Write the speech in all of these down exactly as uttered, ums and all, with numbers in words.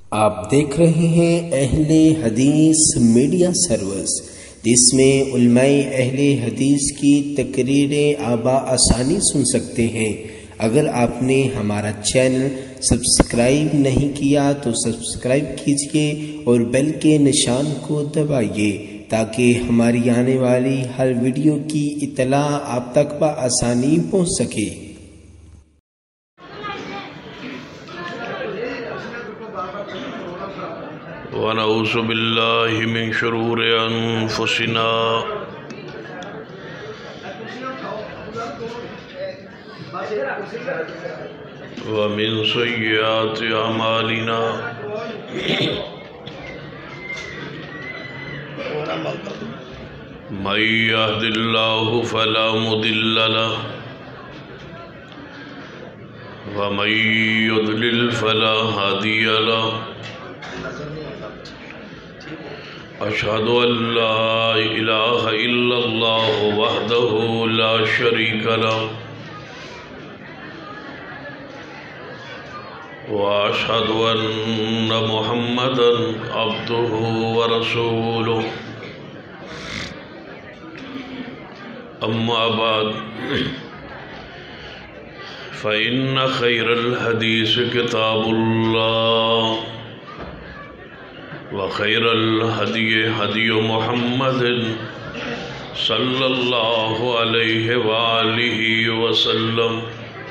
آپ دیکھ رہے ہیں اہل حدیث میڈیا سروس، جس میں علماء اہل حدیث کی تقریریں آپ بآسانی سن سکتے ہیں۔ اگر آپ نے ہمارا چینل سبسکرائب نہیں کیا تو سبسکرائب کیجیے اور بیل کے نشان کو دبائیے تاکہ ہماری آنے والی ہر ویڈیو کی اطلاع آپ تک بآسانی پہنچ سکے۔ ونعوذ باللہ من شرور انفسنا ومن سیئات اعمالنا من یهد اللہ فلا مضل له ومن یضلل فلا هادی له اشہد ان لا الہ الا اللہ وحدہ لا شریک له واشہد ان محمدا عبدہ ورسولہ اما بعد فإن خیر الحدیث کتاب اللہ وخیر الہدی ہدی محمد صلی اللہ علیہ وآلہ وسلم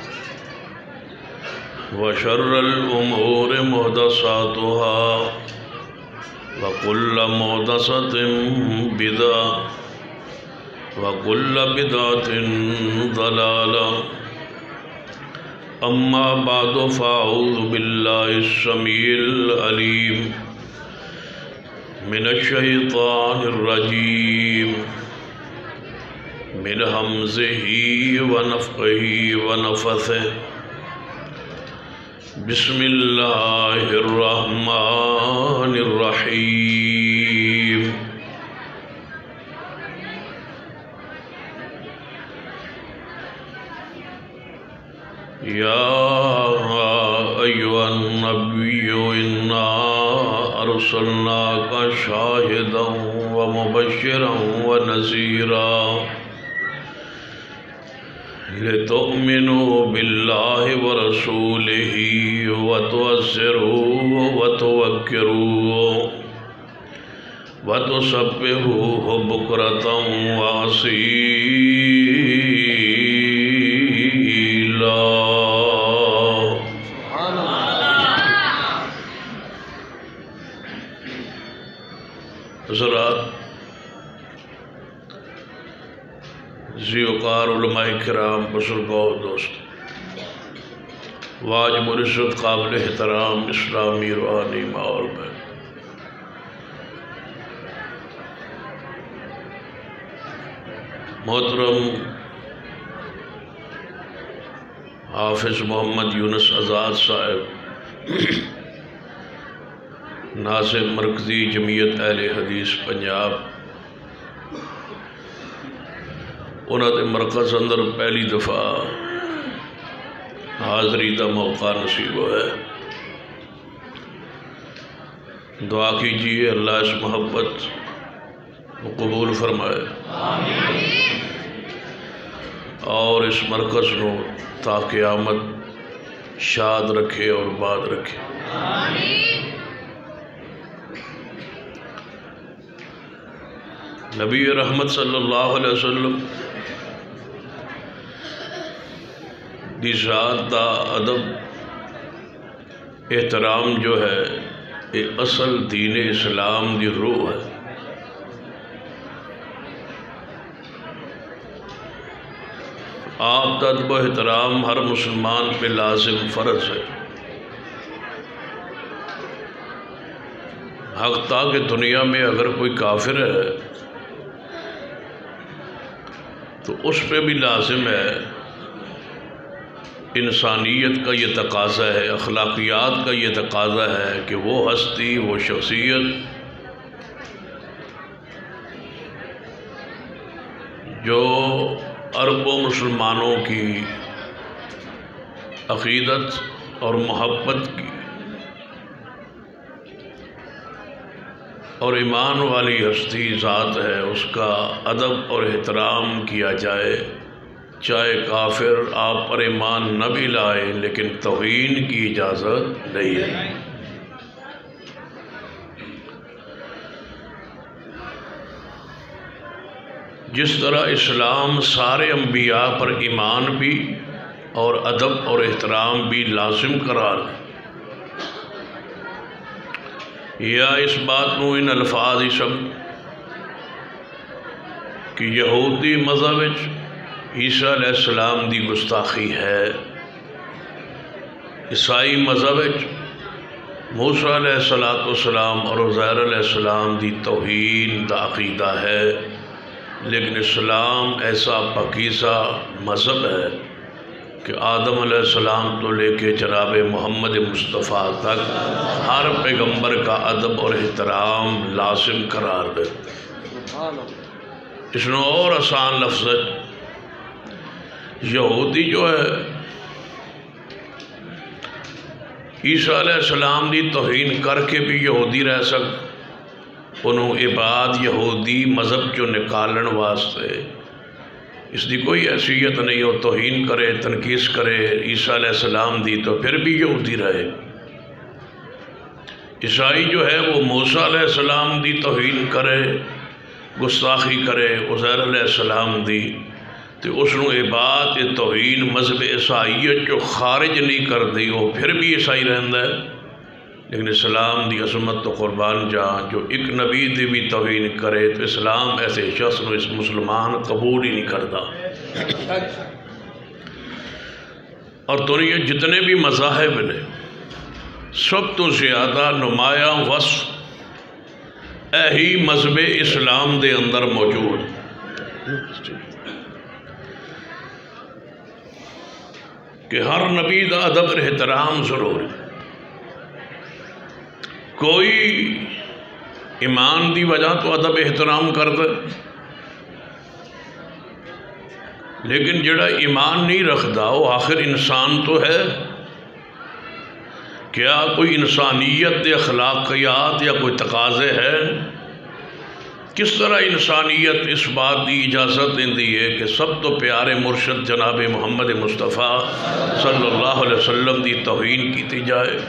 وشر الامور محدثاتها وکل محدثۃ بدعہ وکل بدعۃ ضلالہ اما بعد فاعوذ باللہ السمیع العلیم من الشیطان الرجیم من حمزہ ونفخہ ونفثہ بسم اللہ الرحمن الرحیم یا ایھا النبی انا ارسلناک شاہدا ومبشرا ونذیرا لتؤمنوا باللہ ورسولہ وتعزروہ وتوقروہ وتسبحوہ بکرۃ وأصیلا۔ حضرات، ذیوقار علماء کرام، بزرگوں اور دوست، واجب العزت قابل احترام اسلامی روحانی ماحول میں محترم حافظ محمد یونس آزاد صاحب، ناظم مرکزی جمعیت اہل حدیث پنجاب، انہوں نے مرکز اندر پہلی دفعہ حاضری دا موقع نصیب ہے۔ دعا کیجئے اللہ اس محبت کو قبول فرمائے اور اس مرکز نو تا قیامت شاد رکھے اور باد رکھے۔ نبی رحمت صلی اللہ علیہ وسلم دی ذات دا ادب احترام جو ہے یہ اصل دین اسلام دی روح ہے۔ آپ دا ادب و احترام ہر مسلمان پہ لازم فرض ہے، حتیٰ کہ دنیا میں اگر کوئی کافر ہے تو اس پہ بھی لازم ہے، انسانیت کا یہ تقاضا ہے، اخلاقیات کا یہ تقاضا ہے کہ وہ ہستی، وہ شخصیت جو اربوں مسلمانوں کی عقیدت اور محبت کی اور ایمان والی ہستی ذات ہے، اس کا ادب اور احترام کیا جائے، چاہے کافر آپ پر ایمان نہ بھی لائے لیکن توہین کی اجازت نہیں ہے۔ جس طرح اسلام سارے انبیاء پر ایمان بھی اور ادب اور احترام بھی لازم قرار دے، یا اس بات کو ان الفاظ ہی سمجھ کہ یہودی مذہب عیسیٰ علیہ السلام دی گستاخی ہے، عیسائی مذہب موسیٰ علیہ السلام اور عزیر علیہ السلام دی توہین دا عقیدہ ہے، لیکن اسلام ایسا پاکیزہ مذہب ہے کہ آدم علیہ السلام تو لے کے جناب محمد مصطفیٰ تک ہر پیغمبر کا ادب اور احترام لازم قرار دے۔ اس نے اور آسان لفظ یہودی جو ہے عیسیٰ علیہ السلام دی توہین کر کے بھی یہودی رہ سکتے، انہوں عباد یہودی مذہب جو نکالن واسطے اس دی کوئی حیثیت نہیں، ہو توہین کرے تنقیص کرے عیسیٰ علیہ السلام دی تو پھر بھی یہودی رہے۔ عیسائی جو ہے وہ موسیٰ علیہ السلام دی توہین کرے، گستاخی کرے عزیر علیہ السلام دی، تو اس نو عباد توہین مذہب عیسائیت جو خارج نہیں کر دی، وہ پھر بھی عیسائی رہندا ہے۔ لیکن اسلام دی عظمت تو قربان جان جو ایک نبی دی بھی توہین کرے تو اسلام ایسے شخص نو اس مسلمان قبول ہی نہیں کرتا۔ اور دنیا جتنے بھی مذاہب نے سب تو زیادہ نمایاں وصف اہی مذہب اسلام دے اندر موجود، کہ ہر نبی دا ادب اور احترام ضرور ہے۔ کوئی ایمان دی وجہ تو ادب احترام کرتا، لیکن جڑا ایمان نہیں رکھدا وہ آخر انسان تو ہے۔ کیا کوئی انسانیت دے اخلاقیات یا کوئی تقاضے ہے؟ کس طرح انسانیت اس بات کی اجازت دیندی ہے کہ سب تو پیارے مرشد جناب محمد مصطفیٰ صلی اللہ علیہ وسلم دی توہین کیتی جائے؟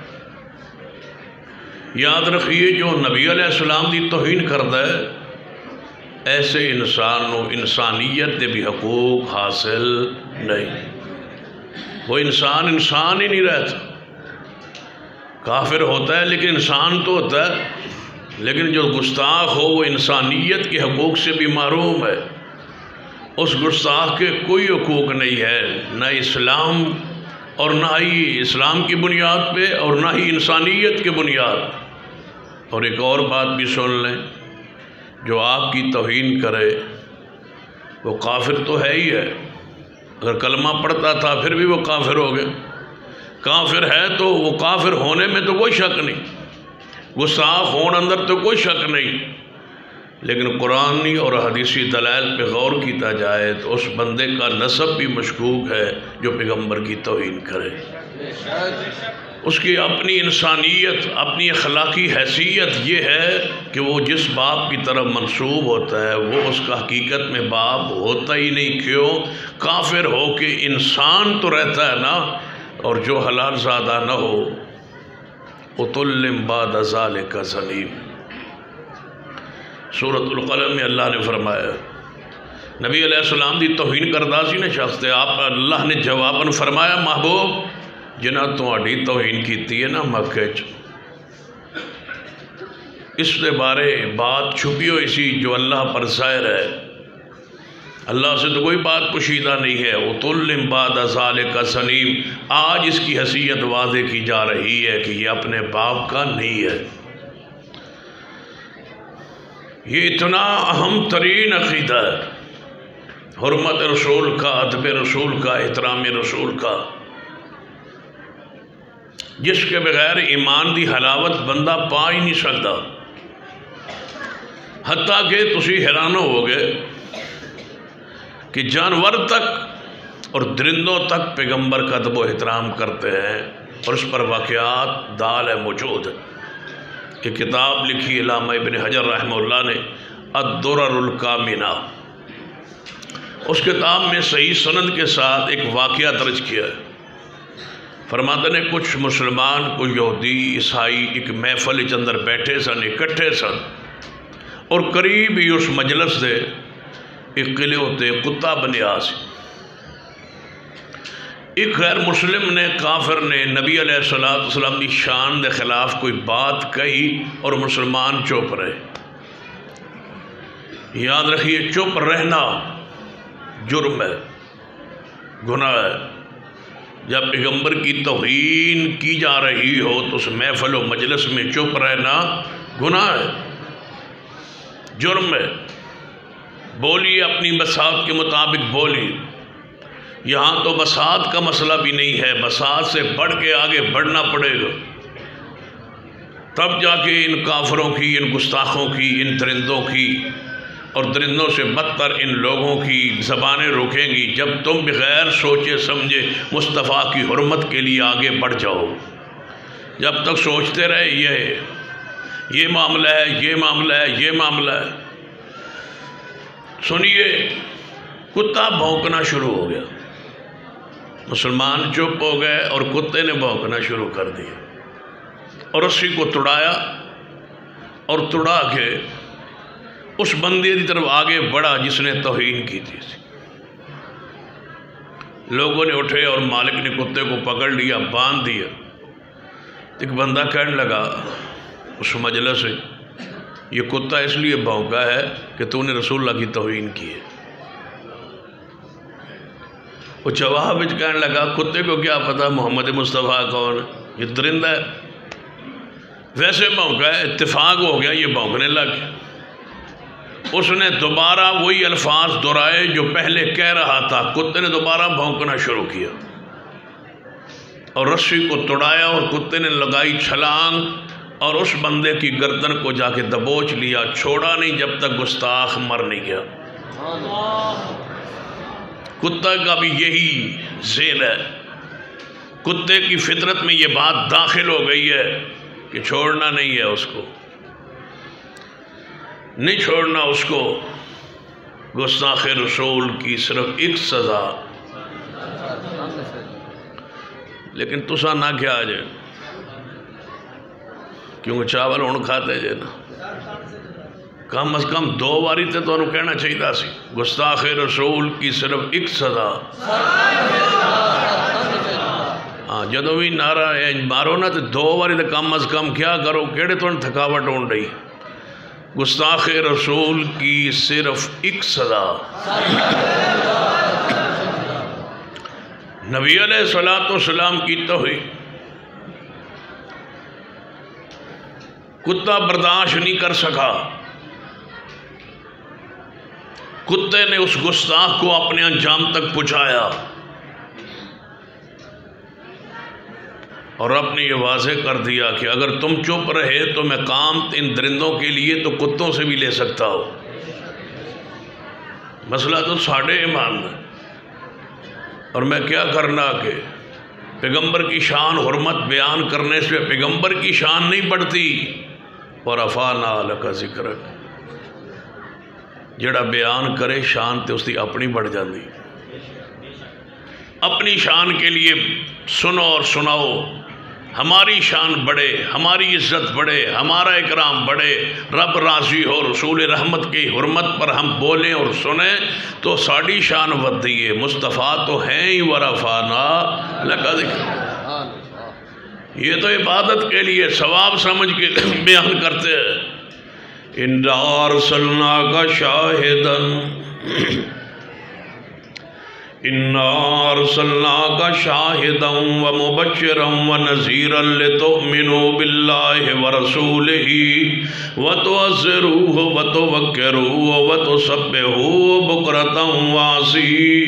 یاد رکھیے جو نبی علیہ السلام دی توہین کرتا ہے ایسے انسان نو انسانیت دے بھی حقوق حاصل نہیں، وہ انسان انسان ہی نہیں رہتا، کافر ہوتا ہے لیکن انسان تو ہوتا ہے، لیکن جو گستاخ ہو وہ انسانیت کے حقوق سے بھی محروم ہے۔ اس گستاخ کے کوئی حقوق نہیں ہے، نہ اسلام اور نہ ہی اسلام کی بنیاد پہ اور نہ ہی انسانیت کے بنیاد۔ اور ایک اور بات بھی سن لیں، جو آپ کی توہین کرے وہ کافر تو ہے ہی ہے، اگر کلمہ پڑھتا تھا پھر بھی وہ کافر ہو گئے، کافر ہے تو وہ کافر ہونے میں تو کوئی شک نہیں، گستاخ ہون اندر تو کوئی شک نہیں، لیکن قرآنی اور حدیثی دلائل پہ غور کیتا جائے تو اس بندے کا نسب بھی مشکوک ہے جو پیغمبر کی توہین کرے۔ اس کی اپنی انسانیت اپنی اخلاقی حیثیت یہ ہے کہ وہ جس باپ کی طرف منسوب ہوتا ہے وہ اس کا حقیقت میں باپ ہوتا ہی نہیں۔ کیوں؟ کافر ہو کے انسان تو رہتا ہے نا، اور جو حلال زادہ نہ ہو اُتُلِّم بَعْدَ ذَلِكَ زَنِيمٌ۔ سورۃ القلم میں اللہ نے فرمایا نبی علیہ السلام دی توہین کردہ سی نے شخص تھے، آپ اللہ نے جواباً فرمایا محبوب جنہ تہاڈی توہین کیتی ہے نا مکے چ، اس دے بارے بات چھپی ہوئی سی جو اللہ پر ظاہر ہے، اللہ سے تو کوئی بات پوشیدہ نہیں ہے۔ اُتُلِّم بَعْدَ ذَلِكَ زَنِيمٌ، آج اس کی حیثیت واضح کی جا رہی ہے کہ یہ اپنے باپ کا نہیں ہے۔ یہ اتنا اہم ترین عقیدہ ہے، حرمت رسول کا، ادب رسول کا، احترام رسول کا، جس کے بغیر ایمان دی حلاوت بندہ پا ہی نہیں سکتا۔ حتیٰ کہ تسی حیران ہو گئے کہ جانور تک اور درندوں تک پیغمبر کا ادب و احترام کرتے ہیں، اور اس پر واقعات دال ہے موجود ہے۔ کہ کتاب لکھی علامہ ابن حجر رحمہ اللہ نے الدرر الکامنہ، اس کتاب میں صحیح سند کے ساتھ ایک واقعہ درج کیا ہے۔ فرماتے نے کچھ مسلمان، کچھ یہودی، عیسائی ایک محفل کے اندر بیٹھے سن، اکٹھے سن، اور قریب ہی اس مجلس دے ایک قلعے ہوتے کتا بنیا سی۔ ایک غیر مسلم نے، کافر نے نبی علیہ السلام کی شان دے خلاف کوئی بات کہی اور مسلمان چپ رہے۔ یاد رکھیے چپ رہنا جرم ہے، گناہ ہے۔ جب پیغمبر کی توہین کی جا رہی ہو تو اس محفل و مجلس میں چپ رہنا گناہ ہے، جرم ہے۔ بولیے اپنی بساط کے مطابق بولیے۔ یہاں تو بساط کا مسئلہ بھی نہیں ہے، بساط سے بڑھ کے آگے بڑھنا پڑے گا، تب جا کے ان کافروں کی، ان گستاخوں کی، ان درندوں کی اور درندوں سے بدتر ان لوگوں کی زبانیں روکیں گی، جب تم بغیر سوچے سمجھے مصطفیٰ کی حرمت کے لیے آگے بڑھ جاؤ۔ جب تک سوچتے رہے یہ یہ معاملہ ہے، یہ معاملہ ہے، یہ معاملہ ہے۔ سنیے، کتا بھونکنا شروع ہو گیا، مسلمان چپ ہو گئے اور کتے نے بھونکنا شروع کر دیا، اور رسی کو توڑایا اور توڑا کے اس بندے کی طرف آگے بڑھا جس نے توہین کی تھی۔ لوگوں نے اٹھے اور مالک نے کتے کو پکڑ لیا، باندھ دیا۔ ایک بندہ کہنے لگا اس مجلس سے، یہ کتا اس لیے بھونکا ہے کہ تو نے رسول اللہ کی توہین کی ہے۔ وہ جواب وچ کہنے لگا، کتے کو کیا پتا محمد مصطفیٰ کون ہے، یہ درندہ ہے، ویسے بھونکا ہے، اتفاق ہو گیا یہ بھونکنے لگ گیا۔ اس نے دوبارہ وہی الفاظ دہرائے جو پہلے کہہ رہا تھا، کتے نے دوبارہ بھونکنا شروع کیا اور رسی کو توڑایا اور کتے نے لگائی چھلانگ اور اس بندے کی گردن کو جا کے دبوچ لیا، چھوڑا نہیں جب تک گستاخ مر نہیں گیا۔ کتا کا بھی یہی ذیل ہے، کتے کی فطرت میں یہ بات داخل ہو گئی ہے کہ چھوڑنا نہیں ہے، اس کو نہیں چھوڑنا، اس کو۔ گستاخ رسول کی صرف ایک سزا، لیکن تسا نہ کیا جائے کیونکہ چاول ہوں کھاتے جائے نا، کم از کم دو باری تے تو انہوں کہنا چاہیے سی، گستاخ رسول کی صرف ایک سزا۔ ہاں جدو بھی نعرہ مارو نا تو دو باری تے کم از کم کیا کرو، کیڑے تو تھکاوٹ ہون رہی، گستاخ رسول کی صرف ایک سزا۔ نبی علیہ السلام کی توہین کتا برداشت نہیں کر سکا، کتے نے اس گستاخ کو اپنے انجام تک پہنچایا اور رب نے یہ واضح کر دیا کہ اگر تم چپ رہے تو میں کام ان درندوں کے لیے تو کتوں سے بھی لے سکتا ہوں۔ مسئلہ تو ساڑھے ایمان ہے، اور میں کیا کرنا کہ پیغمبر کی شان حرمت بیان کرنے سے پیغمبر کی شان نہیں بڑھتی، وَرَفَعْنَا لَكَ ذِكْرَكَ، جڑا بیان کرے شان تے اس دی اپنی بڑھ جاندی۔ اپنی شان کے لیے سنو اور سناؤ، ہماری شان بڑھے، ہماری عزت بڑھے، ہمارا اکرام بڑھے، رب راضی ہو، رسول رحمت کی حرمت پر ہم بولیں اور سنیں تو ساڑی شان ودھی ہے۔ مصطفیٰ تو ہیں ہی وَرَفَعْنَا لَكَ ذِكْرَكَ، یہ تو عبادت کے لیے ثواب سمجھ کے بیان کرتے ہیں۔ اِنَّا أَرْسَلْنَاكَ شَاهِدًا اِنَّا أَرْسَلْنَاكَ شَاهِدًا وَمُبَشِّرًا وَنَذِيرًا لِتُؤْمِنُوا بِاللَّهِ وَرَسُولِهِ وَتُعَزِّرُوهُ وَتُوَقِّرُوهُ وَتُسَبِّحُوهُ بُكْرَةً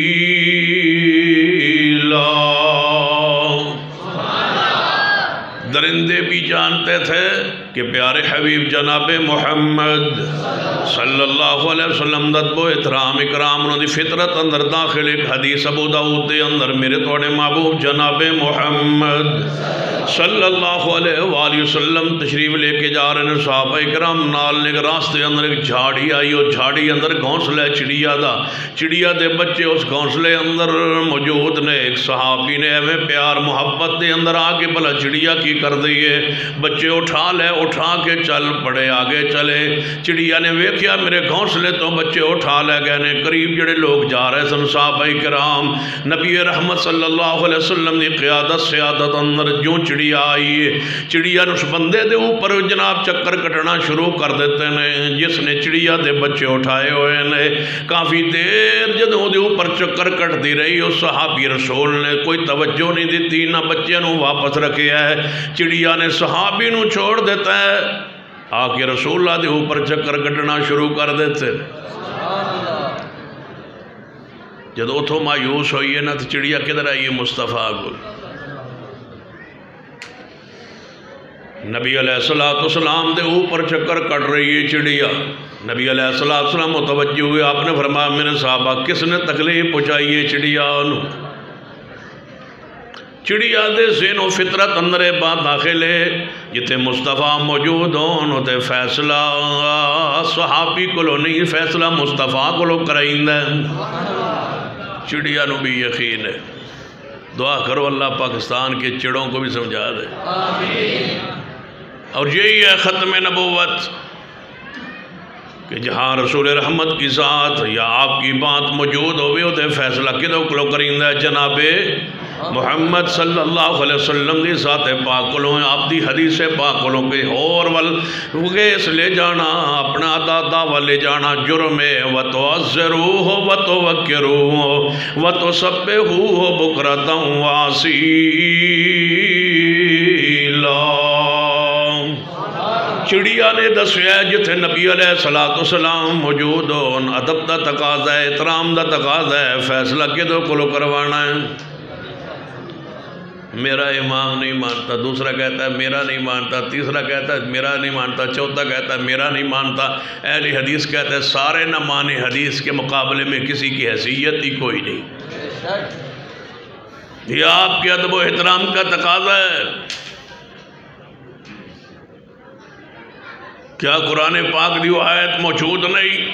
وَأَصِيلًا۔ درندے بھی جانتے تھے کہ پیارے حبیب جناب محمد صلی اللہ علیہ وسلم ددب و احترام اکرام انہوں دی فطرت اندر داخل ایک حدیث ابو داؤد دے اندر میرے توڑے محبوب جناب محمد صلی اللہ علیہ وآلہ وسلم تشریف لے کے جا رہے ہیں، صحابہ اکرام نال نے راستے اندر ایک جھاڑی آئی، اور جھاڑی اندر گھونسلے چڑیا دا، چڑیا دے بچے اس گھونسلے اندر موجود نے۔ ایک صحابی نے ایویں پیار محبت دے اندر آگے بلا چڑیا کی کر دیئے، بچے اٹھا لے، اٹھا کے چل پڑے، آگے چلے۔ چڑیا نے ویکھیا میرے گھونسلے تو بچے اٹھا لے گئے نے، قریب جڑے لوگ جا رہے سن صحابہ اکرام، نبی رحمت صلی اللہ علیہ وسلم دی قیادت سیادت اندر جو چڑیا آئی ہے، چڑیا نس بندے دے اوپر جناب چکر کٹنا شروع کر دیتے نے، جس نے چڑیا دے بچے اٹھائے ہوئے نے۔ کافی دیر جدوں دے اوپر چکر کٹ دی رہی، اس صحابی رسول نے کوئی توجہ نہیں دیتی، نہ بچے نو واپس رکھے ہے، چڑیا نے صحابی نو چھوڑ دیتا ہے، آ کے رسول اللہ دے اوپر چکر کٹنا شروع کر دیتے۔ جد اتھو مایوس ہوئی ہے نا تو چڑیا کدھر آئی ہے؟ مصطفیٰ کو۔ نبی علیہ السلام دے اوپر چکر کٹ رہی ہے چڑیا، نبی علیہ السلام متوجہ ہوئے، آپ نے فرمایا میرے صحابہ کس نے تکلیف پہنچائی ہے چڑیا نو؟ چڑیا دے ذہن و فطرت اندر بات داخل ہے، جتے مصطفیٰ موجود ہوں تے فیصلہ صحابی کو لو نہیں، فیصلہ مصطفیٰ کو لو کرائیں دے۔ چڑیا نو بھی یقین ہے، دعا کرو اللہ پاکستان کے چڑوں کو بھی سمجھا دے۔ اور یہی ہے ختم نبوت کہ جہاں رسول رحمت کی ذات یا آپ کی بات موجود ہوئے ہوتے فیصلہ کدو کلو کریں دے جناب محمد صلی اللہ علیہ وسلم دی ذات پاک کلوں، آپ دی حدیث پاک کلوں کے اور والگیس لے جانا، اپنا دادا والے جانا جرم وَتُعَزِّرُوهُ وَتُوَكِّرُوهُ وَتُسَبِّحُوهُ بُكْرَةً وَأَصِيلًا۔ چڑیا نے دسیا جتھے نبی علیہ السلام موجود ہون، ادب دا تقاضا ہے، احترام دا تقاضا ہے، فیصلہ کدو کلو کروانا ہے؟ میرا امام نہیں مانتا، دوسرا کہتا ہے میرا نہیں مانتا، تیسرا کہتا ہے میرا نہیں مانتا، چوتھا کہتا ہے میرا نہیں مانتا، اہل حدیث کہتا ہے سارے نہ مانے، حدیث کے مقابلے میں کسی کی حیثیت ہی کوئی نہیں۔ یہ آپ کے ادب و احترام کا تقاضا ہے۔ کیا قرآن پاک دی آیت موجود نہیں؟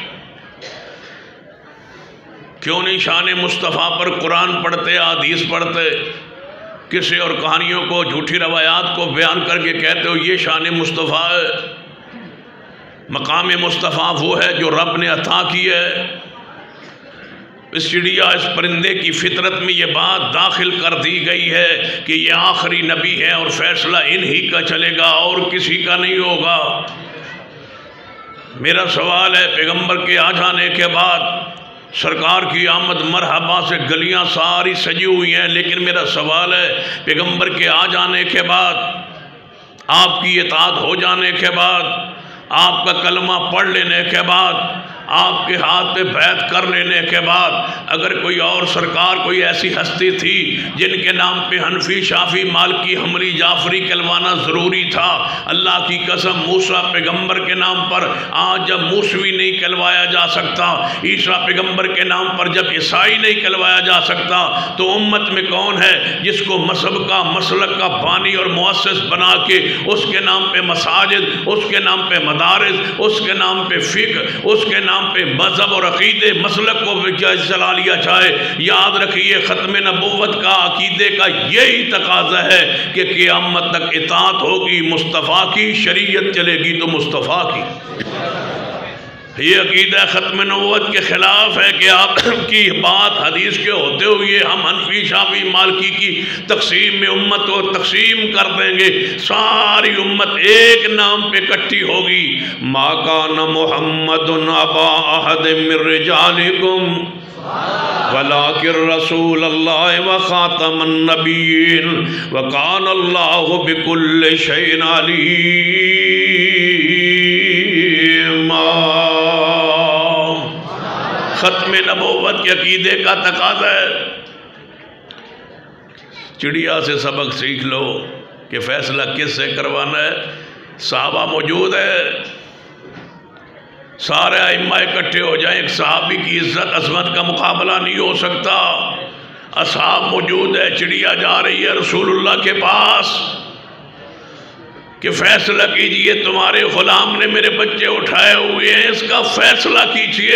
کیوں نہیں شان مصطفیٰ پر قرآن پڑھتے، حدیث پڑھتے، کسی اور کہانیوں کو، جھوٹی روایات کو بیان کر کے کہتے ہو یہ شان مصطفیٰ ہے؟ مقام مصطفیٰ وہ ہے جو رب نے عطا کی ہے۔ اس چڑیا اس پرندے کی فطرت میں یہ بات داخل کر دی گئی ہے کہ یہ آخری نبی ہے اور فیصلہ انہی کا چلے گا اور کسی کا نہیں ہوگا۔ میرا سوال ہے، پیغمبر کے آ جانے کے بعد سرکار کی آمد مرحبا سے گلیاں ساری سجی ہوئی ہیں، لیکن میرا سوال ہے پیغمبر کے آ جانے کے بعد، آپ کی اطاعت ہو جانے کے بعد، آپ کا کلمہ پڑھ لینے کے بعد، آپ کے ہاتھ پہ بیعت کر لینے کے بعد، اگر کوئی اور سرکار کوئی ایسی ہستی تھی جن کے نام پہ حنفی، شافی، مالکی، حنبلی، جعفری کلوانا ضروری تھا، اللہ کی قسم موسیٰ پیغمبر کے نام پر آج جب موسوی نہیں کلوایا جا سکتا، عیسیٰ پیغمبر کے نام پر جب عیسائی نہیں کلوایا جا سکتا، تو امت میں کون ہے جس کو مذہب کا، مسلک کا بانی اور مؤسس بنا کے اس کے نام پہ مساجد، اس کے نام پہ مدارس، اس کے نام پہ فقہ، اس کے نام پہ مذہب اور عقیدے مسلک کو چلا لیا جائے؟ یاد رکھیے ختم نبوت کا، عقیدے کا یہی تقاضا ہے کہ قیامت تک اطاعت ہوگی مصطفیٰ کی، شریعت چلے گی تو مصطفیٰ کی۔ یہ عقیدہ ختم نبوت کے خلاف ہے کہ آپ کی بات حدیث کے ہوتے ہوئے ہم حنفی، شافعی، مالکی کی تقسیم میں امت کو تقسیم کر دیں گے، ساری امت ایک نام پہ کٹھی ہوگی۔ ما کان محمد ابا احد من رجالکم ولیکن رسول اللہ وخاتم النبیین وکان اللہ بکل شیء علیم۔ ختم نبوت کے عقیدے کا تقاضا ہے۔ چڑیا سے سبق سیکھ لو کہ فیصلہ کس سے کروانا ہے؟ صحابہ موجود ہے، سارے ائمہ اکٹھے ہو جائیں، ایک صحابی کی عزت عظمت کا مقابلہ نہیں ہو سکتا۔ اصحاب موجود ہے، چڑیا جا رہی ہے رسول اللہ کے پاس کہ فیصلہ کیجئے، تمہارے غلام نے میرے بچے اٹھائے ہوئے ہیں، اس کا فیصلہ کیجئے۔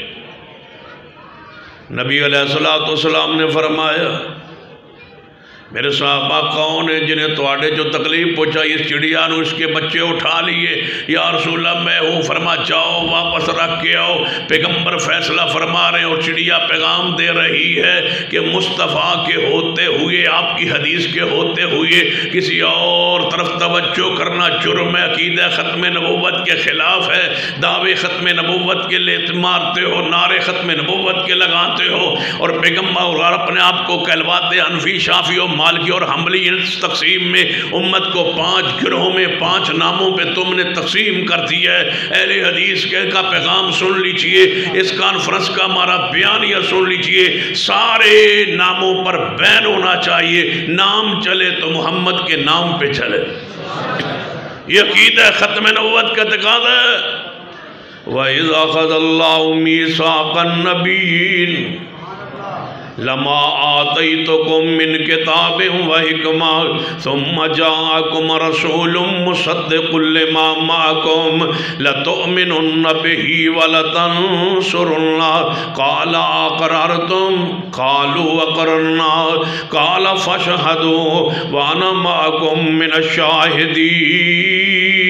نبی علیہ السلام نے فرمایا میرے صحابہ کون ہیں جنہیں تواڈے جو تکلیف پہنچائی اس چڑیا نو اس کے بچے اٹھا لیے؟ یا رسول اللہ میں ہوں۔ فرما جاؤ واپس رکھ کے آؤ، پیغمبر فیصلہ فرما رہے ہیں اور چڑیا پیغام دے رہی ہے کہ مصطفیٰ کے ہوتے ہوئے، آپ کی حدیث کے ہوتے ہوئے کسی اور طرف توجہ کرنا جرم ہے، عقیدہ ختم نبوت کے خلاف ہے، دعوے ختم نبوت کے لیے مارتے ہو، نعرے ختم نبوت کے لگاتے ہو، اور پیغمبر اور اپنے آپ کو کہلواتے حنفی، شافعی اور مالکی اور حنبلی۔ اس تقسیم میں امت کو پانچ گروہوں میں پانچ ناموں پہ تم نے تقسیم کر دیا ہے۔ اہل حدیث کے کا پیغام سن لیجئے، اس کانفرنس کا ہمارا بیانیہ سن لیجئے، سارے ناموں پر بین ہونا چاہیے، نام چلے تو محمد کے نام پہ چلے۔ یہ عقیدہ ختم نبوت کا تقاضا ہے۔ وَإِذْ أَخَذَ اللَّهُ مِيثَاقَ النَّبِيِّينَ لما آتيتكم من كتاب وحكمة ثم جاءكم رسول مصدق لما معكم لتؤمنن به ولتنصرنه قال أقررتم قالوا أقررنا قال فاشهدوا وأنا معكم من الشاهدين۔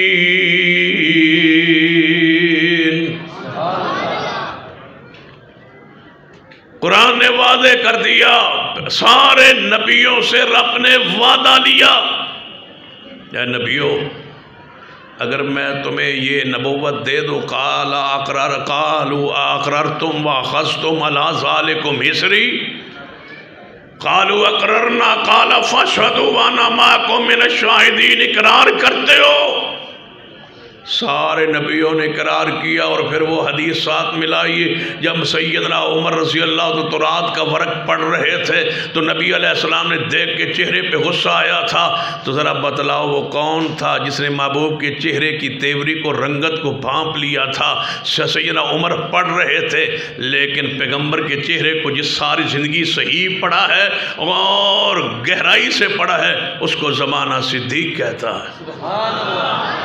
قرآن نے واضح کر دیا، سارے نبیوں سے رب نے وعدہ لیا، اے نبیوں اگر میں تمہیں یہ نبوت دے دوں، قال اقرار قالوا اقررتم واخذتم علی ذالکم اسری قالوا اقررنا قال فاشهدوا وانا معكم من الشاہدین۔ اقرار کرتے ہو؟ سارے نبیوں نے اقرار کیا، اور پھر وہ حدیث ساتھ ملائیے جب سیدنا عمر رضی اللہ عنہ تورات کا ورق پڑھ رہے تھے تو نبی علیہ السلام نے دیکھ کے چہرے پہ غصہ آیا تھا، تو ذرا بتلاؤ وہ کون تھا جس نے محبوب کے چہرے کی تیوری کو، رنگت کو بھانپ لیا تھا؟ سیدنا عمر پڑھ رہے تھے، لیکن پیغمبر کے چہرے کو جس ساری زندگی صحیح پڑھا ہے اور گہرائی سے پڑھا ہے اس کو زمانہ صدیق کہتا ہے۔ سبحان اللہ۔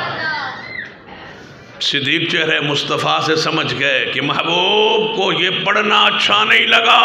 صدیق چہرے مصطفیٰ سے سمجھ گئے کہ محبوب کو یہ پڑھنا اچھا نہیں لگا،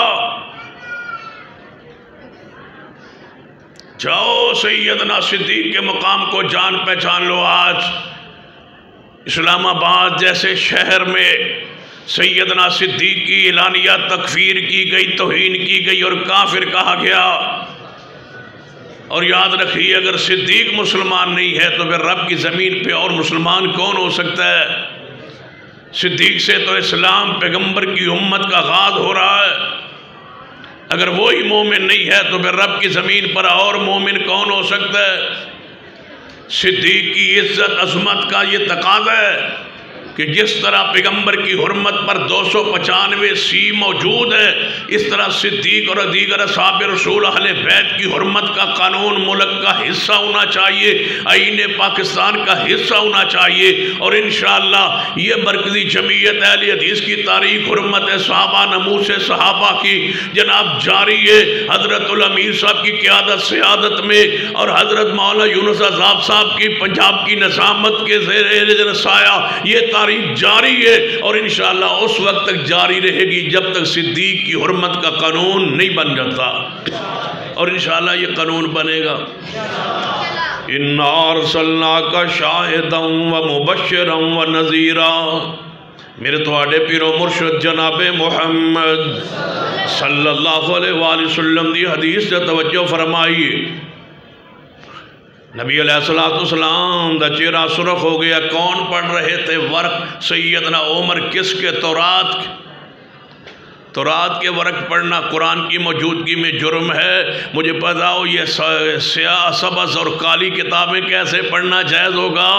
جاؤ سیدنا صدیق کے مقام کو جان پہچان لو۔ آج اسلام آباد جیسے شہر میں سیدنا صدیق کی اعلانیہ تکفیر کی گئی، توہین کی گئی اور کافر کہا گیا۔ اور یاد رکھیے اگر صدیق مسلمان نہیں ہے تو پھر رب کی زمین پہ اور مسلمان کون ہو سکتا ہے؟ صدیق سے تو اسلام پیغمبر کی امت کا آغاز ہو رہا ہے، اگر وہی مومن نہیں ہے تو پھر رب کی زمین پر اور مومن کون ہو سکتا ہے؟ صدیق کی عزت عظمت کا یہ تقاضا ہے کہ جس طرح پیغمبر کی حرمت پر دو سو پچانوے سی موجود ہے، اس طرح صدیق اور دیگر اصحاب رسول اہل بیت کی حرمت کا قانون ملک کا حصہ ہونا چاہیے، آئین پاکستان کا حصہ ہونا چاہیے۔ اور انشاءاللہ یہ مرکزی جمعیت اہل حدیث کی تاریخ حرمت صحابہ، نموس صحابہ کی جناب جاری ہے، حضرت الامیر صاحب کی قیادت سیادت میں اور حضرت مولانا یونس عذاب صاحب کی پنجاب کی نظامت کے زیر سایہ یہ تاریخ جاری ہے، اور انشاءاللہ اس وقت تک جاری رہے گی جب تک صدیق کی حرمت کا قانون نہیں بن جاتا، اور انشاءاللہ یہ قانون بنے گا۔ اِنَّا أَرْسَلْنَاكَ شَاهِدًا وَمُبَشِّرًا وَنَذِيرًا۔ میرے تواڈے پیر و مرشد جناب محمد صلی اللہ علیہ وآلہ وسلم دی حدیث سے توجہ فرمائیے۔ نبی علیہ السلام دا چہرہ سرخ ہو گیا، کون پڑھ رہے تھے ورق؟ سیدنا عمر۔ کس کے؟ تورات کے۔ تورات کے ورق پڑھنا قرآن کی موجودگی میں جرم ہے۔ مجھے پتا ہو یہ سیاہ سبز اور کالی کتابیں کیسے پڑھنا جائز ہوگا؟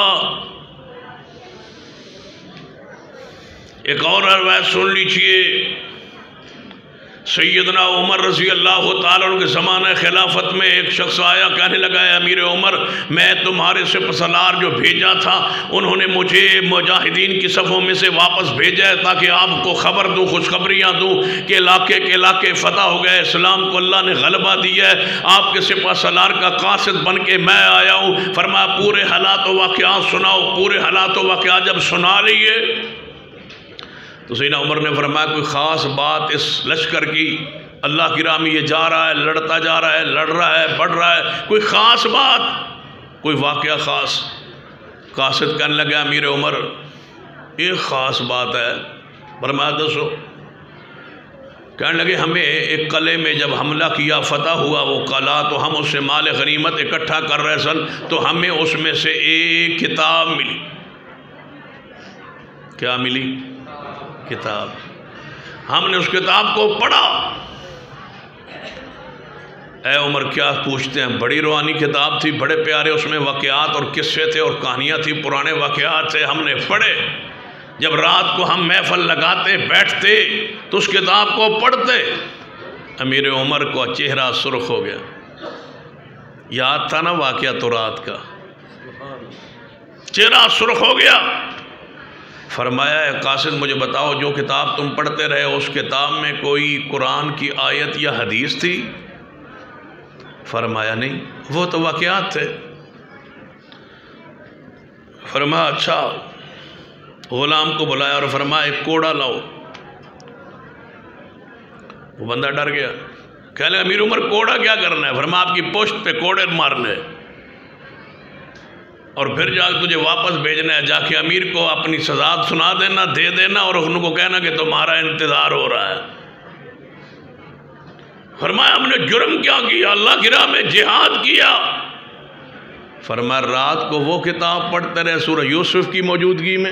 ایک اور روایت سن لیجئے، سیدنا عمر رضی اللہ تعالیٰ عنہ کے زمانہ خلافت میں ایک شخص آیا، کہنے لگا ہے امیر عمر، میں تمہارے سپہ سالار جو بھیجا تھا انہوں نے مجھے مجاہدین کی صفوں میں سے واپس بھیجا ہے تاکہ آپ کو خبر دوں، خوشخبریاں دوں کہ علاقے کے علاقے فتح ہو گئے، اسلام کو اللہ نے غلبہ دیا ہے، آپ کے سپہ سالار کا قاصد بن کے میں آیا ہوں۔ فرمایا پورے حالات و واقعات سناؤ۔ پورے حالات و واقعات جب سنا لیے تو سیدنا عمر نے فرمایا کوئی خاص بات اس لشکر کی، اللہ کی راہ میں یہ جا رہا ہے، لڑتا جا رہا ہے، لڑ رہا ہے، بڑھ رہا ہے، کوئی خاص بات، کوئی واقعہ خاص؟ قاصد کہنے لگا امیر عمر ایک خاص بات ہے۔ فرمایا دسو۔ کہنے لگے ہمیں ایک قلعے میں جب حملہ کیا، فتح ہوا وہ قلعہ، تو ہم اس سے مال غنیمت اکٹھا کر رہے سن تو ہمیں اس میں سے ایک کتاب ملی۔ کیا ملی؟ کتاب۔ ہم نے اس کتاب کو پڑھا۔ اے عمر کیا پوچھتے ہیں، بڑی روحانی کتاب تھی، بڑے پیارے اس میں واقعات اور قصے تھے اور کہانیاں تھی، پرانے واقعات تھے، ہم نے پڑھے۔ جب رات کو ہم محفل لگاتے بیٹھتے تو اس کتاب کو پڑھتے۔ امیر عمر کو چہرہ سرخ ہو گیا، یاد تھا نا واقعہ تو رات کا، چہرہ سرخ ہو گیا۔ فرمایا اے قاصد مجھے بتاؤ جو کتاب تم پڑھتے رہے اس کتاب میں کوئی قرآن کی آیت یا حدیث تھی؟ فرمایا نہیں، وہ تو واقعات تھے۔ فرمایا اچھا۔ غلام کو بلایا اور فرمایا ایک کوڑا لاؤ۔ وہ بندہ ڈر گیا، کہنے لگا امیر عمر کوڑا کیا کرنا ہے؟ فرمایا آپ کی پشت پہ کوڑے مارنے اور پھر جا کے تجھے واپس بھیجنا ہے، جا کے امیر کو اپنی سزا سنا دینا، دے دینا اور ان کو کہنا کہ تمہارا انتظار ہو رہا ہے۔ فرمایا ہم نے جرم کیا کیا؟ اللہ کی راہ میں جہاد کیا۔ فرمایا رات کو وہ کتاب پڑھتے رہے سورہ یوسف کی موجودگی میں؟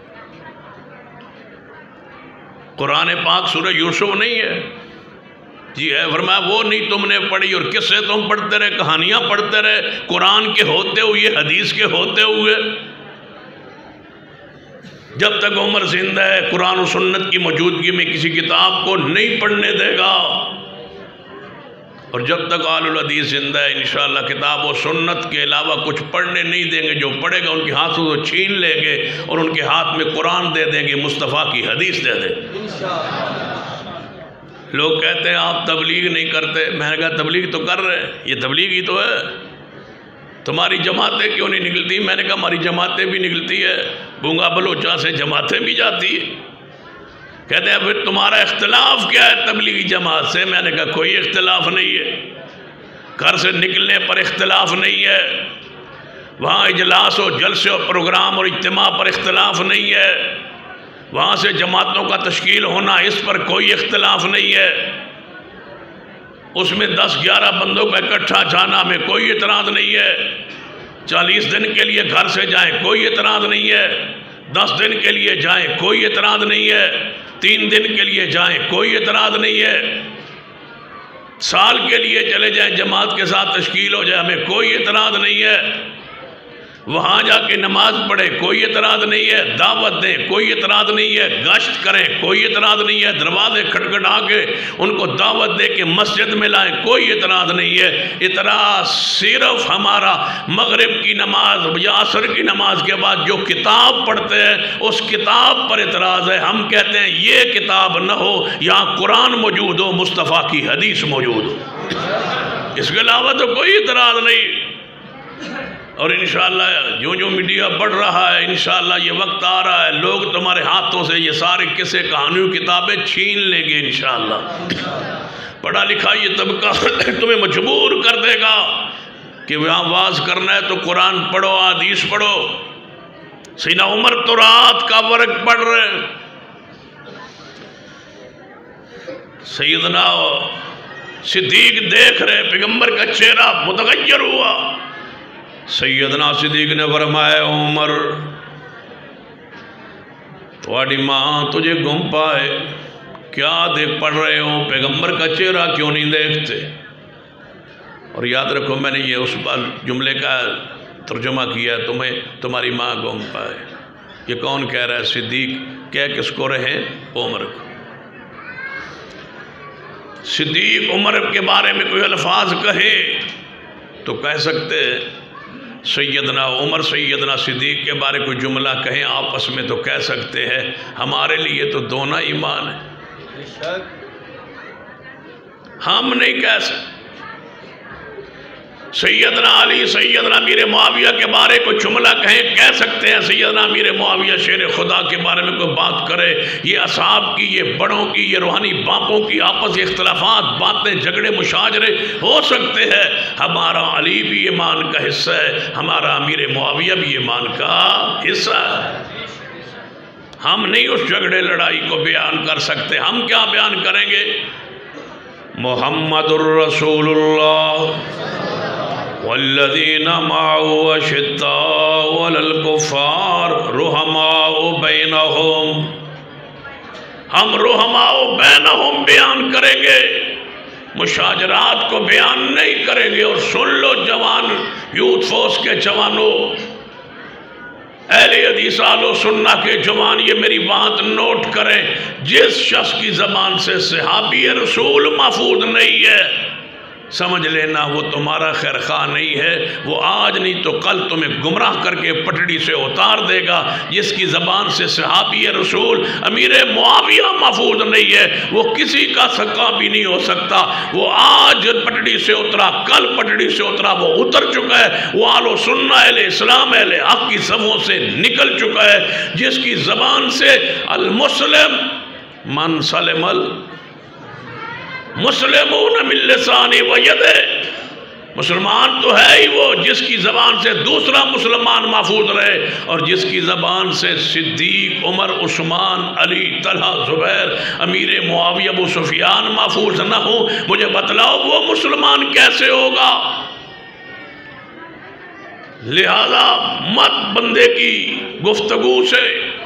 قرآن پاک سورہ یوسف نہیں ہے؟ جی ہے۔ فرمایا وہ نہیں تم نے پڑھی، اور کس سے تم پڑھتے رہے؟ کہانیاں پڑھتے رہے، قرآن کے ہوتے ہوئے، حدیث کے ہوتے ہوئے۔ جب تک عمر زندہ ہے قرآن و سنت کی موجودگی میں کسی کتاب کو نہیں پڑھنے دے گا، اور جب تک آل الحدیث زندہ ہے انشاءاللہ کتاب و سنت کے علاوہ کچھ پڑھنے نہیں دیں گے۔ جو پڑھے گا ان کے ہاتھوں سے چھین لیں گے اور ان کے ہاتھ میں قرآن دے دیں گے، مصطفیٰ کی حدیث دے دیں گے۔ لوگ کہتے ہیں آپ تبلیغ نہیں کرتے، میں نے کہا تبلیغ تو کر رہے ہیں، یہ تبلیغ ہی تو ہے۔ تمہاری جماعتیں کیوں نہیں نکلتی؟ میں نے کہا ہماری جماعتیں بھی نکلتی ہے، بونگا بلوچا سے جماعتیں بھی جاتی ہیں۔ کہتے ہیں پھر تمہارا اختلاف کیا ہے تبلیغی جماعت سے؟ میں نے کہا کوئی اختلاف نہیں ہے، گھر سے نکلنے پر اختلاف نہیں ہے، وہاں اجلاس و جلسے اور پروگرام اور اجتماع پر اختلاف نہیں ہے، وہاں سے جماعتوں کا تشکیل ہونا اس پر کوئی اختلاف نہیں ہے، اس میں دس گیارہ بندوں کا اکٹھا جانا میں کوئی اعتراض نہیں ہے، چالیس دن کے لیے گھر سے جائیں کوئی اعتراض نہیں ہے، دس دن کے لیے جائیں کوئی اعتراض نہیں ہے، تین دن کے لیے جائیں کوئی اعتراض نہیں ہے، سال کے لیے چلے جائیں جماعت کے ساتھ تشکیل ہو جائے ہمیں کوئی اعتراض نہیں ہے، وہاں جا کے نماز پڑھے کوئی اعتراض نہیں ہے، دعوت دیں کوئی اعتراض نہیں ہے، گشت کریں کوئی اعتراض نہیں ہے، دروازے کھٹکھٹا کے ان کو دعوت دے کے مسجد میں لائیں کوئی اعتراض نہیں ہے۔ اعتراض صرف ہمارا مغرب کی نماز یا عصر کی نماز کے بعد جو کتاب پڑھتے ہیں اس کتاب پر اعتراض ہے۔ ہم کہتے ہیں یہ کتاب نہ ہو، یہاں قرآن موجود ہو، مصطفیٰ کی حدیث موجود ہو، اس کے علاوہ تو کوئی اعتراض نہیں۔ اور انشاءاللہ جو جو میڈیا بڑھ رہا ہے انشاءاللہ یہ وقت آ رہا ہے لوگ تمہارے ہاتھوں سے یہ سارے قصے کہانیوں کتابیں چھین لیں گے انشاءاللہ۔ پڑھا لکھا یہ طبقہ تمہیں مجبور کر دے گا کہ وہاں واز کرنا ہے تو قرآن پڑھو، حدیث پڑھو۔ سیدنا عمر تو رات کا ورق پڑھ رہے، سیدنا صدیق دیکھ رہے، پیغمبر کا چہرہ متغیر ہوا۔ سیدنا صدیق نے فرمایا عمر تھوڑی ماں تجھے گم پائے، کیا دیکھ پڑھ رہے ہو، پیغمبر کا چہرہ کیوں نہیں دیکھتے؟ اور یاد رکھو میں نے یہ اس بار جملے کا ترجمہ کیا ہے، تمہیں تمہاری ماں گم پائے، یہ کون کہہ رہا ہے؟ صدیق کہہ کس کو رہے؟ عمر کو۔ صدیق عمر کے بارے میں کوئی الفاظ کہے تو کہہ سکتے ہیں، سیدنا عمر سیدنا صدیق کے بارے کوئی جملہ کہیں آپس میں تو کہہ سکتے ہیں، ہمارے لیے تو دونوں ایمان ہے، ہم نہیں کہہ سکتے۔ سیدنا علی سیدنا امیر معاویہ کے بارے کوئی جملہ کہیں کہہ سکتے ہیں، سیدنا امیر معاویہ شیر خدا کے بارے میں کوئی بات کرے، یہ اصحاب کی، یہ بڑوں کی، یہ روحانی باپوں کی آپس اختلافات، باتیں، جھگڑے، مشاجرے ہو سکتے ہیں، ہمارا علی بھی ایمان کا حصہ ہے، ہمارا امیر معاویہ بھی ایمان کا حصہ ہے۔ ہم نہیں اس جھگڑے لڑائی کو بیان کر سکتے، ہم کیا بیان کریں گے؟ محمد الرسول اللہ والذین معه اشداء علی الکفار رحماء بینہم، ہم رحماء بینہم بیان کریں گے، مشاجرات کو بیان نہیں کریں گے۔ اور سن لو جوان یوتھ فورس کے جوانوں، اہل حدیث اہل سنہ کے جوان، یہ میری بات نوٹ کریں، جس شخص کی زبان سے صحابی رسول محفوظ نہیں ہے، سمجھ لینا وہ تمہارا خیر خواہ نہیں ہے، وہ آج نہیں تو کل تمہیں گمراہ کر کے پٹڑی سے اتار دے گا۔ جس کی زبان سے صحابی رسول امیر معاویہ محفوظ نہیں ہے، وہ کسی کا سکا بھی نہیں ہو سکتا۔ وہ آج پٹڑی سے اترا، کل پٹڑی سے اترا، وہ اتر چکا ہے، وہ اہل سنہ اہل اسلام اہل حق کی صفوں سے نکل چکا ہے۔ جس کی زبان سے المسلم من سلم ال مسلمون من لسانی و یدہ، مسلمان تو ہے ہی وہ جس کی زبان سے دوسرا مسلمان محفوظ رہے، اور جس کی زبان سے صدیق عمر عثمان علی طلحہ زبیر امیر معاویہ ابو سفیان محفوظ نہ ہو، مجھے بتلاؤ وہ مسلمان کیسے ہوگا؟ لہذا مت بندے کی گفتگو سے،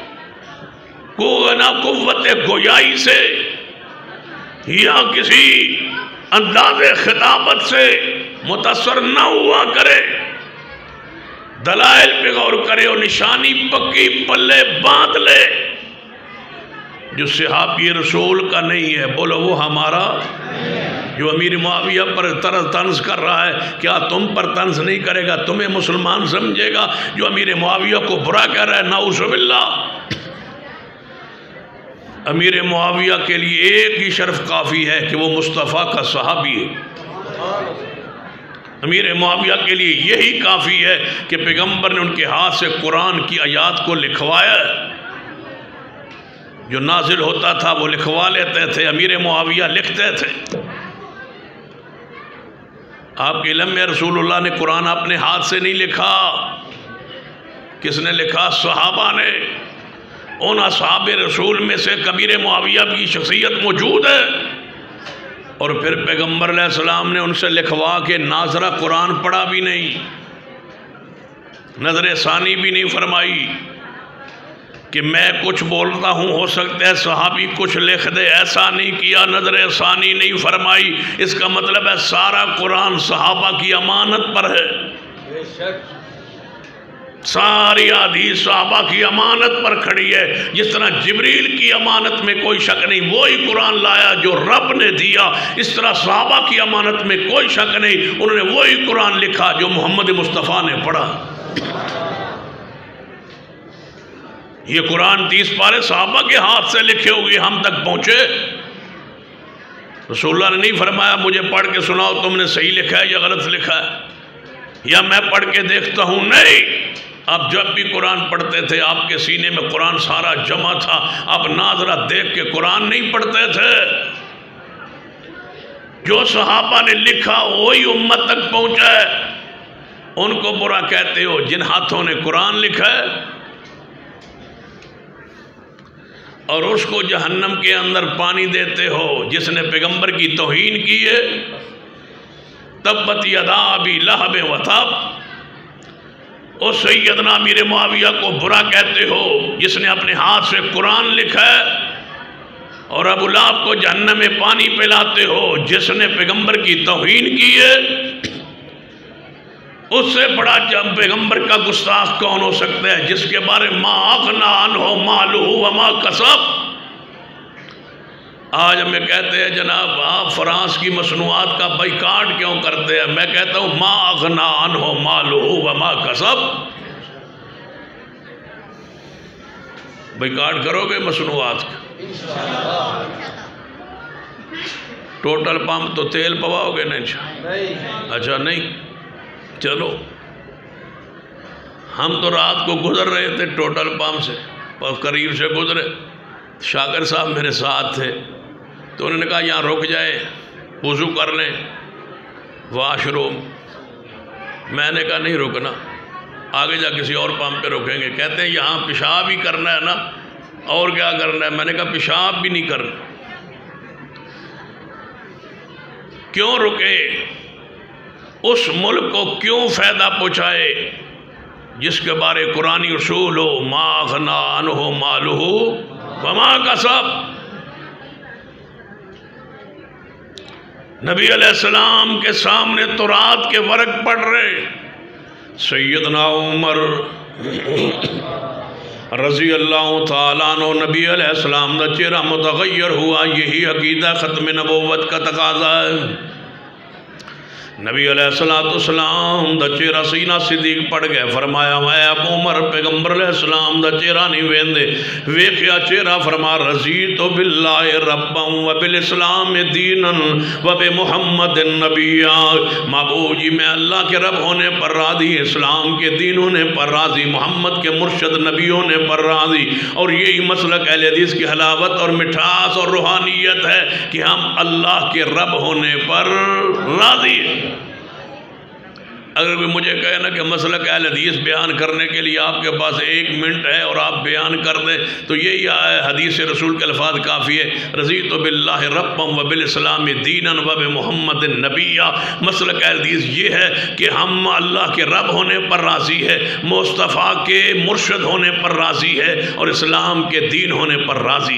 کونا قوت گویائی سے یا کسی انداز خطابت سے متاثر نہ ہوا کرے، دلائل پہ غور کرے اور نشانی پکی پلے باندھ لے۔ جو صحابی رسول کا نہیں ہے، بولو وہ ہمارا، جو امیر معاویہ پر طرز طنز کر رہا ہے، کیا تم پر طنز نہیں کرے گا؟ تمہیں مسلمان سمجھے گا؟ جو امیر معاویہ کو برا کہہ رہا ہے، نعوذ باللہ۔ امیر معاویہ کے لیے ایک ہی شرف کافی ہے کہ وہ مصطفیٰ کا صحابی ہے۔ امیر معاویہ کے لیے یہی کافی ہے کہ پیغمبر نے ان کے ہاتھ سے قرآن کی آیات کو لکھوایا ہے، جو نازل ہوتا تھا وہ لکھوا لیتے تھے، امیر معاویہ لکھتے تھے۔ آپ کے علم میں رسول اللہ نے قرآن اپنے ہاتھ سے نہیں لکھا، کس نے لکھا؟ صحابہ نے۔ ان اصحاب رسول میں سے کبیر معاویہ کی شخصیت موجود ہے، اور پھر پیغمبر علیہ السلام نے ان سے لکھوا کے ناظرہ قرآن پڑھا بھی نہیں، نظر ثانی بھی نہیں فرمائی کہ میں کچھ بولتا ہوں، ہو سکتا ہے صحابی کچھ لکھ دے، ایسا نہیں کیا، نظر ثانی نہیں فرمائی۔ اس کا مطلب ہے سارا قرآن صحابہ کی امانت پر ہے، ساری حدیث صحابہ کی امانت پر کھڑی ہے۔ جس طرح جبریل کی امانت میں کوئی شک نہیں، وہی قرآن لایا جو رب نے دیا، اس طرح صحابہ کی امانت میں کوئی شک نہیں، انہوں نے وہی قرآن لکھا جو محمد مصطفیٰ نے پڑھا۔ یہ قرآن تیس پارے صحابہ کے ہاتھ سے لکھے ہوئے ہم تک پہنچے۔ رسول اللہ نے نہیں فرمایا مجھے پڑھ کے سناؤ تم نے صحیح لکھا ہے یا غلط لکھا ہے، یا میں پڑھ کے دیکھتا ہوں، نہیں۔ آپ جب بھی قرآن پڑھتے تھے آپ کے سینے میں قرآن سارا جمع تھا، آپ ناظرہ دیکھ کے قرآن نہیں پڑھتے تھے۔ جو صحابہ نے لکھا وہی امت تک پہنچا ہے۔ ان کو برا کہتے ہو جن ہاتھوں نے قرآن لکھا ہے، اور اس کو جہنم کے اندر پانی دیتے ہو جس نے پیغمبر کی توہین کی ہے۔ تبت یدا ابی لہب و تب، اور سیدنا امیر معاویہ کو برا کہتے ہو جس نے اپنے ہاتھ سے قرآن لکھا ہے، اور ابو لہب کو جہنم میں پانی پلاتے ہو جس نے پیغمبر کی توہین کی ہے۔ اس سے بڑا جب پیغمبر کا گستاخ کون ہو سکتا ہے جس کے بارے ما اغنی عنہ مالہ وما کسب، آج ہمیں کہتے ہیں جناب آپ فرانس کی مصنوعات کا بائیکاٹ کیوں کرتے ہیں؟ میں کہتا ہوں ما اغنا عنہ مالہ وما کسب. بائیکاٹ کرو گے مصنوعات کا؟ ٹوٹل پمپ تو تیل پواؤ گے نہیں؟ اچھا نہیں. چلو ہم تو رات کو گزر رہے تھے ٹوٹل پمپ سے، قریب سے گزرے، شاکر صاحب میرے ساتھ تھے، تو انہوں نے کہا یہاں رک جائے وضو کر لیں واش روم. میں نے کہا نہیں رکنا، آگے جا کسی اور پمپ پہ رکیں گے. کہتے ہیں یہاں پیشاب ہی کرنا ہے نا، اور کیا کرنا ہے؟ میں نے کہا پیشاب بھی نہیں کرنا. کیوں رکے؟ اس ملک کو کیوں فائدہ پہنچائے جس کے بارے قرآنی اصول ہو ما اغنا عنہ مالہ وما کسب. نبی علیہ السلام کے سامنے تورات کے ورق پڑھ رہے سیدنا عمر رضی اللہ تعالیٰ عنہ، نبی علیہ السلام کا چہرہ متغیر ہوا. یہی عقیدہ ختم نبوت کا تقاضا ہے. نبی علیہ السلام دا چہرہ سینہ صدیق پڑ گئے. فرمایا میں ابو عمر پیغمبر علیہ السلام دا چہرہ نہیں ویندے ویکھیا چہرہ. فرما رضیت باللہ ربا و بالاسلام دینا و بمحمد النبیہ. معبود جی میں اللہ کے رب ہونے پر راضی، اسلام کے دین ہونے پر راضی، محمد کے مرشد نبی ہونے پر راضی. اور یہی مسلک اہل حدیث کی حلاوت اور مٹھاس اور روحانیت ہے کہ ہم اللہ کے رب ہونے پر راضی ہیں. اگر کوئی مجھے کہے نا کہ مسلک اہل حدیث بیان کرنے کے لیے آپ کے پاس ایک منٹ ہے اور آپ بیان کر دیں تو یہی ہے حدیث رسول کے الفاظ کافی ہے. رضیت باللہ ربا و بالاسلام دینا و بمحمد النبیہ. مسلک اہل حدیث یہ ہے کہ ہم اللہ کے رب ہونے پر راضی ہے، مصطفیٰ کے مرشد ہونے پر راضی ہے، اور اسلام کے دین ہونے پر راضی.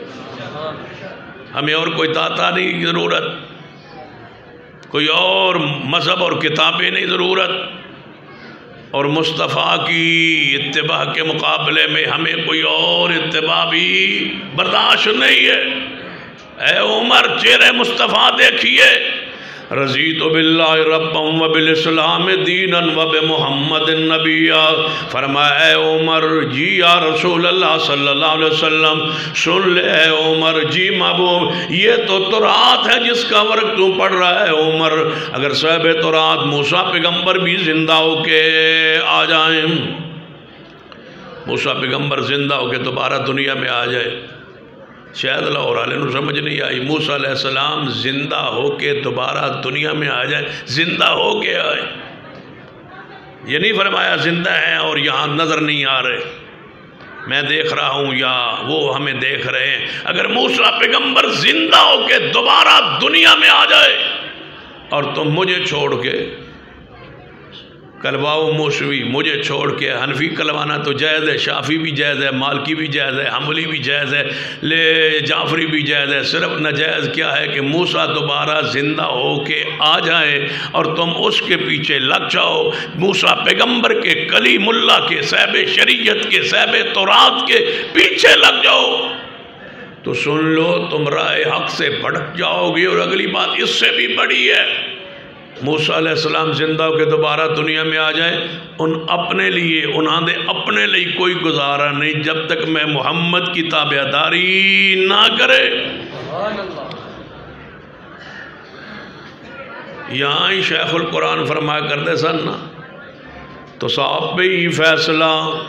ہمیں اور کوئی داتا نہیں ضرورت، کوئی اور مذہب اور کتابیں نہیں ضرورت، اور مصطفیٰ کی اتباع کے مقابلے میں ہمیں کوئی اور اتباع بھی برداشت نہیں ہے. اے عمر چہرے مصطفیٰ دیکھیے. رضیت باللہ ربا و بالاسلام دینا و بمحمد النبیہ. فرمایا اے عمر جی یا رسول اللہ صلی اللہ علیہ وسلم سن لے. اے عمر جی محبوب یہ تو تورات ہے جس کا ورق تو پڑھ رہا ہے. عمر اگر صاحب تورات موسیٰ پیغمبر بھی زندہ ہو کے آ جائیں، موسیٰ پیغمبر زندہ ہو کے دوبارہ دنیا میں آ جائے، شاید لاہور والے نو سمجھ نہیں آئی. موسیٰ علیہ السلام زندہ ہو کے دوبارہ دنیا میں آ جائے، زندہ ہو کے آئے. یہ نہیں فرمایا زندہ ہیں اور یہاں نظر نہیں آ رہے، میں دیکھ رہا ہوں یا وہ ہمیں دیکھ رہے ہیں. اگر موسیٰ پیغمبر زندہ ہو کے دوبارہ دنیا میں آ جائے اور تم مجھے چھوڑ کے کلواؤ موسوی، مجھے چھوڑ کے حنفی کلوانا تو جائز ہے، شافی بھی جائز ہے، مالکی بھی جائز ہے، حنبلی بھی جائز ہے، لے جعفری بھی جائز ہے. صرف ناجائز کیا ہے کہ موسیٰ دوبارہ زندہ ہو کے آ جائے اور تم اس کے پیچھے لگ جاؤ. موسیٰ پیغمبر کے، کلیم اللہ کے، صاحب شریعت کے، صاحب تورات کے پیچھے لگ جاؤ تو سن لو تم راہ حق سے بھٹک جاؤ گے. اور اگلی بات اس سے بھی بڑی ہے، موسیٰ علیہ السلام زندہ ہو کے دوبارہ دنیا میں آ جائے، ان اپنے لیے انہوں نے اپنے لیے کوئی گزارا نہیں جب تک میں محمد کی تابعداری نہ کرے. یہاں ہی شیخ القرآن فرمایا کرتے سن نا تو صاحب پہ ہی فیصلہ.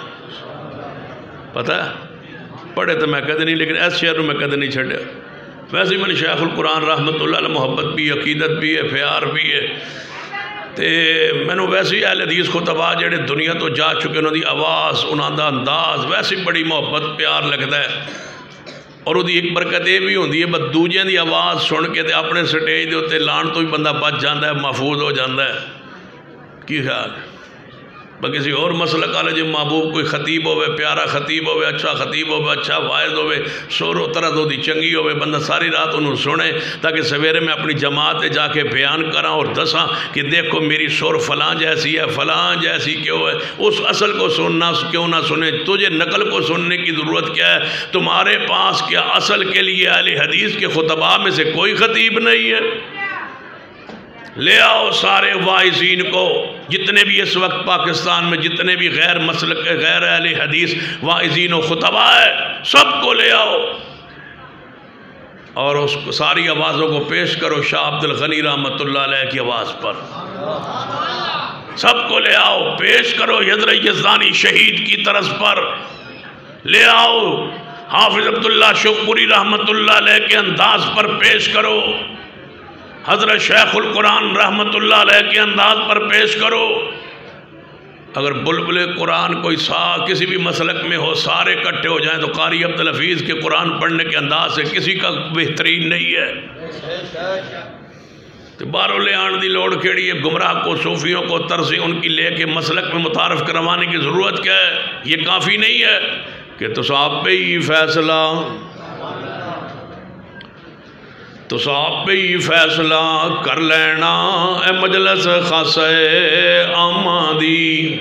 پتہ ہے پڑھے تو میں کہتے نہیں، لیکن ایس شہر میں کہتے نہیں چھڑے. ویسے میں نے شیخ القرآن رحمت اللہ علیہ محبت بھی، عقیدت بھی ہے، پیار بھی ہے. تے میں نے ویسے ہی اہل حدیث خطبہ جڑے دنیا تو جا چکے انہوں دی آواز، انہوں دا انداز ویسے بڑی محبت پیار لگتا ہے. اور وہ ایک برکت یہ بھی ہوتی ہے بس دوجے دی آواز سن کے تے اپنے سٹیج دے ہوتے لان تو بھی بندہ بچ جاتا ہے، محفوظ ہو جاتا ہے. کی خیال ہے؟ کسی اور مسلک والے جو محبوب کوئی خطیب ہوئے، پیارا خطیب ہوئے، اچھا خطیب ہوئے، اچھا واعظ ہوئے، شور و طرز ہوتی چنگی ہوئے، بندہ ساری رات انہوں سنے تاکہ سویرے میں اپنی جماعت جا کے بیان کراں اور دساں کہ دیکھو میری شور فلاں جیسی ہے، فلاں جیسی کیوں ہے۔ اس اصل کو سننا کیوں نہ سنے؟ تجھے نقل کو سننے کی ضرورت کیا ہے؟ تمہارے پاس کیا اصل کے لیے اہل حدیث کے خطباء میں سے کوئی خطیب نہیں ہے؟ لے آؤ سارے واعظین کو، جتنے بھی اس وقت پاکستان میں جتنے بھی غیر مسلک غیر اہل حدیث واعظین و خطباء ہے، سب کو لے آؤ اور اس ساری آوازوں کو پیش کرو شاہ عبد الغنی رحمۃ اللہ علیہ کی آواز پر۔ سب کو لے آؤ، پیش کرو حضرت یزدانی شہید کی طرز پر، لے آؤ حافظ عبداللہ شوقپوری رحمۃ اللہ علیہ کے انداز پر پیش کرو، حضرت شیخ القرآن رحمۃ اللہ علیہ کے انداز پر پیش کرو۔ اگر بلبل قرآن کوئی سا کسی بھی مسلک میں ہو، سارے اکٹھے ہو جائیں تو قاری عبدالحفیظ کے قرآن پڑھنے کے انداز سے کسی کا بہترین نہیں ہے۔ تو بارو لے آن دی لوڑ کھیڑی ہے، گمراہ کو، صوفیوں کو، طرزیں ان کی لے کے مسلک میں متعارف کروانے کی ضرورت کیا ہے؟ یہ کافی نہیں ہے کہ تو صاحب پہ ہی فیصلہ تو صاحب پہ ہی فیصلہ کر لینا اے مجلس خاص عامہ دی۔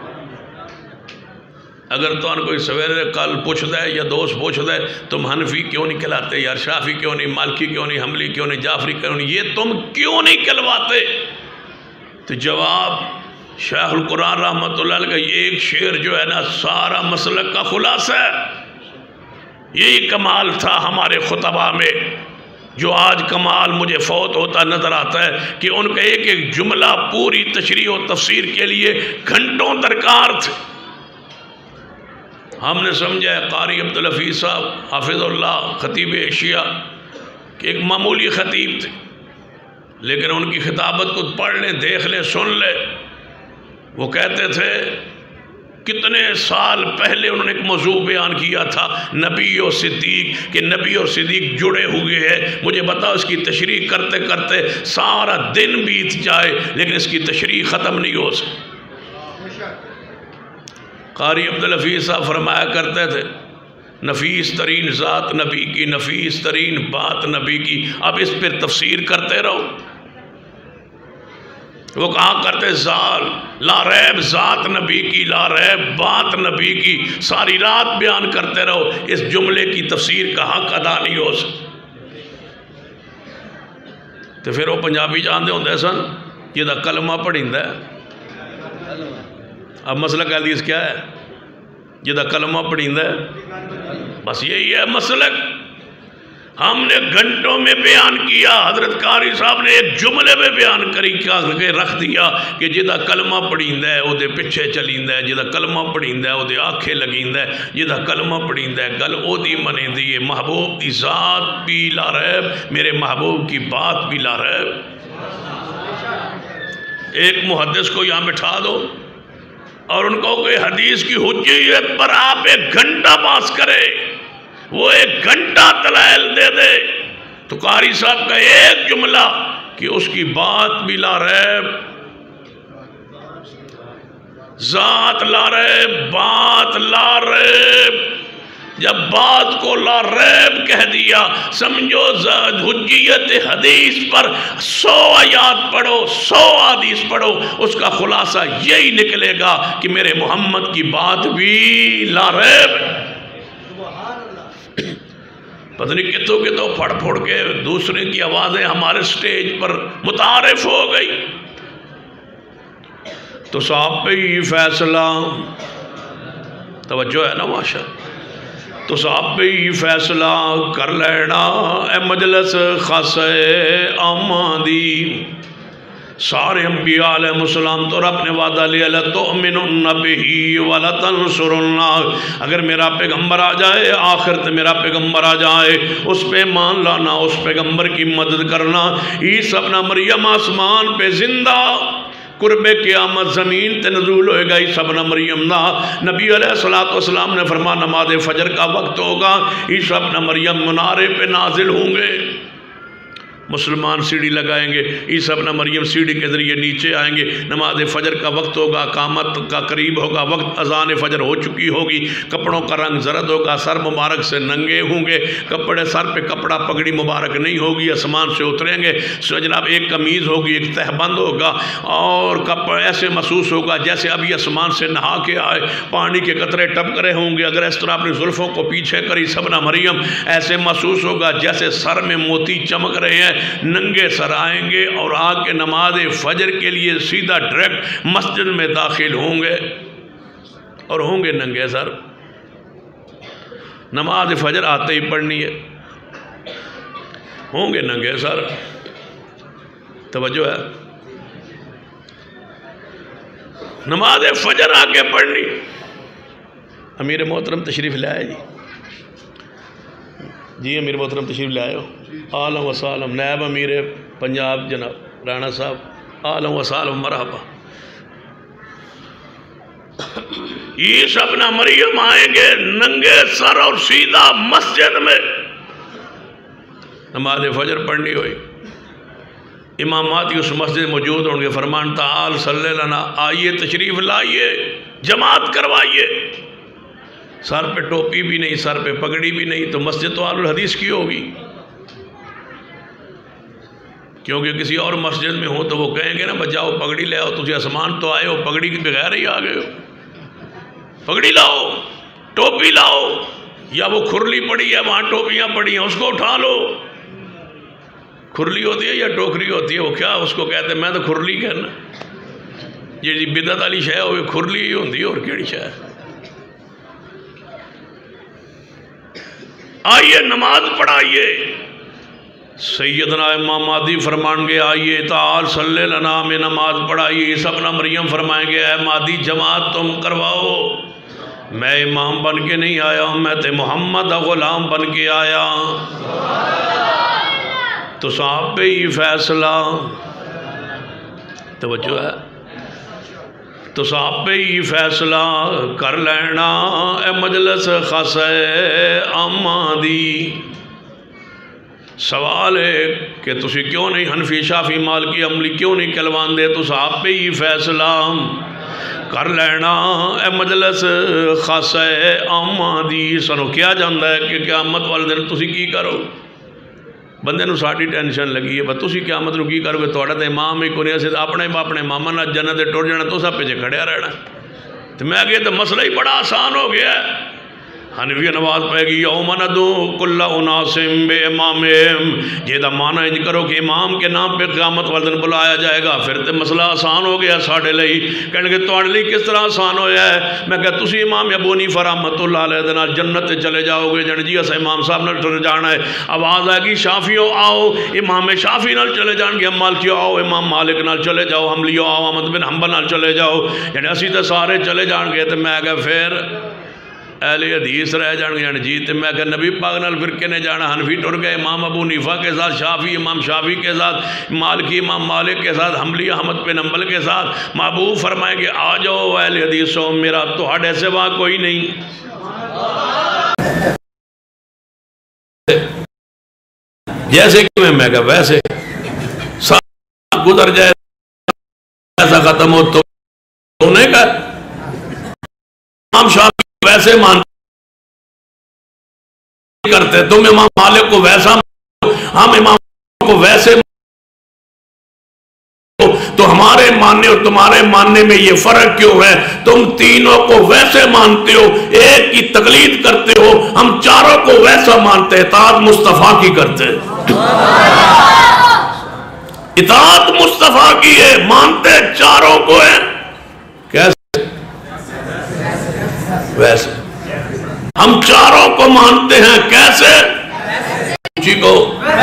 اگر تو ان کوئی سویرے کل پوچھ دے یا دوست پوچھ دے تم حنفی کیوں نہیں کہلاتے یار، شافی کیوں نہیں، مالکی کیوں نہیں، حنبلی کیوں نہیں، جعفری کیوں نہیں، یہ تم کیوں نہیں کہلواتے؟ تو جواب شیخ القرآن رحمۃ اللہ علیہ کا ایک شعر جو ہے نا سارا مسلک کا خلاصہ ہے۔ یہی کمال تھا ہمارے خطبہ میں، جو آج کمال مجھے فوت ہوتا نظر آتا ہے کہ ان کا ایک ایک جملہ پوری تشریح و تفسیر کے لیے گھنٹوں درکار تھے۔ ہم نے سمجھا ہے قاری عبدالحفیظ صاحب حافظ اللہ خطیب ایشیا کہ ایک معمولی خطیب تھے، لیکن ان کی خطابت کو پڑھ لیں، دیکھ لیں، سن لیں۔ وہ کہتے تھے کتنے سال پہلے انہوں نے ایک موضوع بیان کیا تھا، نبی اور صدیق، کہ نبی اور صدیق جڑے ہوئے ہیں۔ مجھے بتاؤ اس کی تشریح کرتے کرتے سارا دن بیت جائے لیکن اس کی تشریح ختم نہیں ہو سکتی۔ قاری عبدالحفیظ صاحب فرمایا کرتے تھے نفیس ترین ذات نبی کی، نفیس ترین بات نبی کی، اب اس پر تفسیر کرتے رہو۔ وہ کہا کرتے زال لا ریب ذات نبی کی، لا ریب بات نبی کی، ساری رات بیان کرتے رہو، اس جملے کی تفسیر کا حق ادا نہیں ہو سکتا۔ تو پھر وہ پنجابی جاندے ہوندے سن یہ دا کلمہ پڑھیندا ہے۔ اب مسلک حدیث کیا ہے؟ یہ دا کلمہ پڑھیندا ہے، بس یہی ہے مسلک۔ ہم نے گھنٹوں میں بیان کیا، حضرت قاری صاحب نے ایک جملے میں بیان کری کے رکھ دیا کہ جدہ کلمہ پڑھیندا ہے او دے پیچھے چلیندا ہے، جدہ کلمہ پڑھیندا ہے او دے آنکھیں لگیندا ہے، جدہ کلمہ پڑھیندا ہے گل او دی منیندی ہے، محبوب دی ذات بھی لا ریب، میرے محبوب کی بات بھی لا ریب۔ ایک محدث کو یہاں بٹھا دو اور ان کو کہ حدیث کی حجیت پر آپ ایک گھنٹہ باس کرے، وہ ایک گھنٹہ دلائل دے دے تو قاری صاحب کا ایک جملہ کہ اس کی بات بھی لا ریب، ذات لا ریب، بات لا ریب۔ جب بات کو لا ریب کہہ دیا سمجھو حجیت حدیث پر سو آیات پڑھو، سو حدیث پڑھو، اس کا خلاصہ یہی نکلے گا کہ میرے محمد کی بات بھی لا ریب ہے۔ پتہ نہیں کتوں کتوں پھڑ پھڑ کے دوسرے کی آوازیں ہمارے سٹیج پر متعارف ہو گئی۔ تو صاحب پہ ہی فیصلہ، توجہ ہے نا ماشاء، تو صاحب پہ ہی فیصلہ کر لینا اے مجلس خاص عامہ دی۔ سارے انبیاء علیہ السلام تو رب نے وعدہ لیا لَتُؤْمِنُنَّ بِهِ وَلَتَنْصُرُنَّهُ، اگر میرا پیغمبر آ جائے، آخرت میرا پیغمبر آ جائے، اس پہ مان لانا، اس پیغمبر کی مدد کرنا۔ عیسیٰ ابن مریم آسمان پہ زندہ، قرب قیامت زمین تے نزول ہوئے گا عیسیٰ ابن مریم نا۔ نبی علیہ السلام نے فرمایا نماز فجر کا وقت ہوگا، عیسیٰ ابن مریم منارے پہ نازل ہوں گے۔ مسلمان سیڑھی لگائیں گے، عیسیٰ ابن مریم سیڑھی کے ذریعے نیچے آئیں گے، نماز فجر کا وقت ہوگا، اقامت کا قریب ہوگا وقت، اذان فجر ہو چکی ہوگی، کپڑوں کا رنگ زرد ہوگا، سر مبارک سے ننگے ہوں گے، کپڑے سر پہ کپڑا پگڑی مبارک نہیں ہوگی، آسمان سے اتریں گے، سو جناب ایک قمیض ہوگی، ایک تہبند ہوگا، اور کپڑے ایسے محسوس ہوگا جیسے ابھی آسمان سے نہا کے آئے، پانی کے قطرے ٹپک رہے ہوں گے، اگر اس طرح اپنی زلفوں کو پیچھے کری ابن مریم ایسے محسوس ہوگا جیسے سر میں موتی چمک رہے ہیں، ننگے سر آئیں گے اور آ کے نماز فجر کے لیے سیدھا ڈائریکٹ مسجد میں داخل ہوں گے اور ہوں گے ننگے سر۔ نماز فجر آتے ہی پڑھنی ہے، ہوں گے ننگے سر، توجہ ہے، نماز فجر آ کے پڑھنی۔ امیر محترم تشریف لے آئے جی جی امیر محترم تشریف لے آئے ہو، عالم و سالم، نائب امیر پنجاب جناب رانا صاحب، عالم و سالم، مرحبا۔ عیسیٰ ابن مریم آئیں گے ننگے سر اور سیدھا مسجد میں نماز فجر پڑھنی ہوئی، امامات اس مسجد موجود ہوں گے، فرمان تعال صلی لنا، آئیے تشریف لائیے، جماعت کروائیے، سر پہ ٹوپی بھی نہیں، سر پہ پگڑی بھی نہیں، تو مسجد تو اہل الحدیث کی ہوگی، کیونکہ کسی اور مسجد میں ہو تو وہ کہیں گے نا بجاؤ پگڑی لے آؤ، تجھے آسمان تو آئے ہو، پگڑی کے بغیر ہی آ گئے ہو، پگڑی لاؤ، ٹوپی لاؤ، یا وہ کھرلی پڑی ہے وہاں ٹوپیاں پڑی ہیں اس کو اٹھا لو، کھرلی ہوتی ہے یا ٹوکری ہوتی ہے، وہ کیا اس کو کہتے ہیں، میں تو کھرلی کہنا، یہ بدعت والی شے ہوئی کھرلی ہی ہوتی ہے اور کیڑی شے ہے۔ آئیے نماز پڑھائیے، سیدنا امام مہدی فرمان گے آئیے تعال صلی لنا میں نماز پڑھائیے، عیسیٰ ابن مریم فرمائیں گے اے مہدی جماعت تم کرواؤ، میں امام بن کے نہیں آیا ہوں، میں تے محمد غلام بن کے آیا، تو صاحب پہ ہی فیصلہ، توجہ ہے، تو صاحب پہ ہی فیصلہ کر لینا اے مجلس خاص عامہ دی۔ سوال ہے کہ تسی کیوں نہیں حنفی شافی مالکی عملی کیوں نہیں کلوان دے، تو صاحب پہ ہی فیصلہ کر لینا اے مجلس خاص عامہ دی۔ سنو کیا جاندہ ہے کہ قیامت والے دن تسی کی کرو، بندے نو ساڑی ٹینشن لگی ہے، بس تسی قیامت نو کی کرو گے، توڑا تے امام ہی کوئی ایسے اپنے اپنے ماما نہ جنت دے ٹوٹ جانا، تو سب پیچھے کھڑیا رہنا، تو میں آگے تو مسئلہ ہی بڑا آسان ہو گیا ہے۔ حنفی نواز پہ گی یوم ندو کل اناسم بے امامہم، یہ دا معنی انج کرو کہ امام کے نام پہ قیامت والدن بلایا جائے گا، پھر تے مسئلہ آسان ہو گیا ساڑھے لئی، کہنے کہ توڑ لئی کس طرح آسان ہویا ہے، میں کہا تسی امام ابو حنیفہ رحمت اللہ علیہ دن جنت چلے جاؤ گے، جن جی اسا امام صاحب نال چلے جانا ہے، آواز آئے گی شافیوں آؤ، امام شافی نال چلے جان گے، مالکیوں آؤ، امام مالک نال چلے جاؤ، حنبلیوں آؤ، احمد بن حنبل نال چلے جاؤ، یعنی اسی تے سارے چلے جان گے، تو میں کہا پھر اہل حدیث رہ جان گے، یعنی جیتے میں کہ نبی پاک نال فرقے نے جانا، حنفی ٹر گئے امام ابو حنیفہ کے ساتھ، شافی امام شافی کے ساتھ، مالکی امام مالک کے ساتھ، حنبلی احمد بن حنبل کے ساتھ، محبوب فرمائیں گے آ جاؤ اہل حدیثوں میرا تہاڈے سوا کوئی نہیں۔ جیسے کہ میں میں کہا ویسے سال گزر جائے ایسا ختم ہو تو ہونے کا امام شافی ویسے مان کرتے، تم امام مالک کو ویسا ہم امام کو ویسے، تو ہمارے ماننے اور تمہارے ماننے میں یہ فرق کیوں ہے؟ تم تینوں کو ویسے مانتے ہو، ایک کی تقلید کرتے ہو، ہم چاروں کو ویسا مانتے ہیں، اطاعت مصطفیٰ کی کرتے ہیں، اطاعت مصطفیٰ کی ہے، مانتے چاروں کو ہیں، کیسے؟ ویسے ہم چاروں کو مانتے ہیں، کیسے؟ پوچھی کو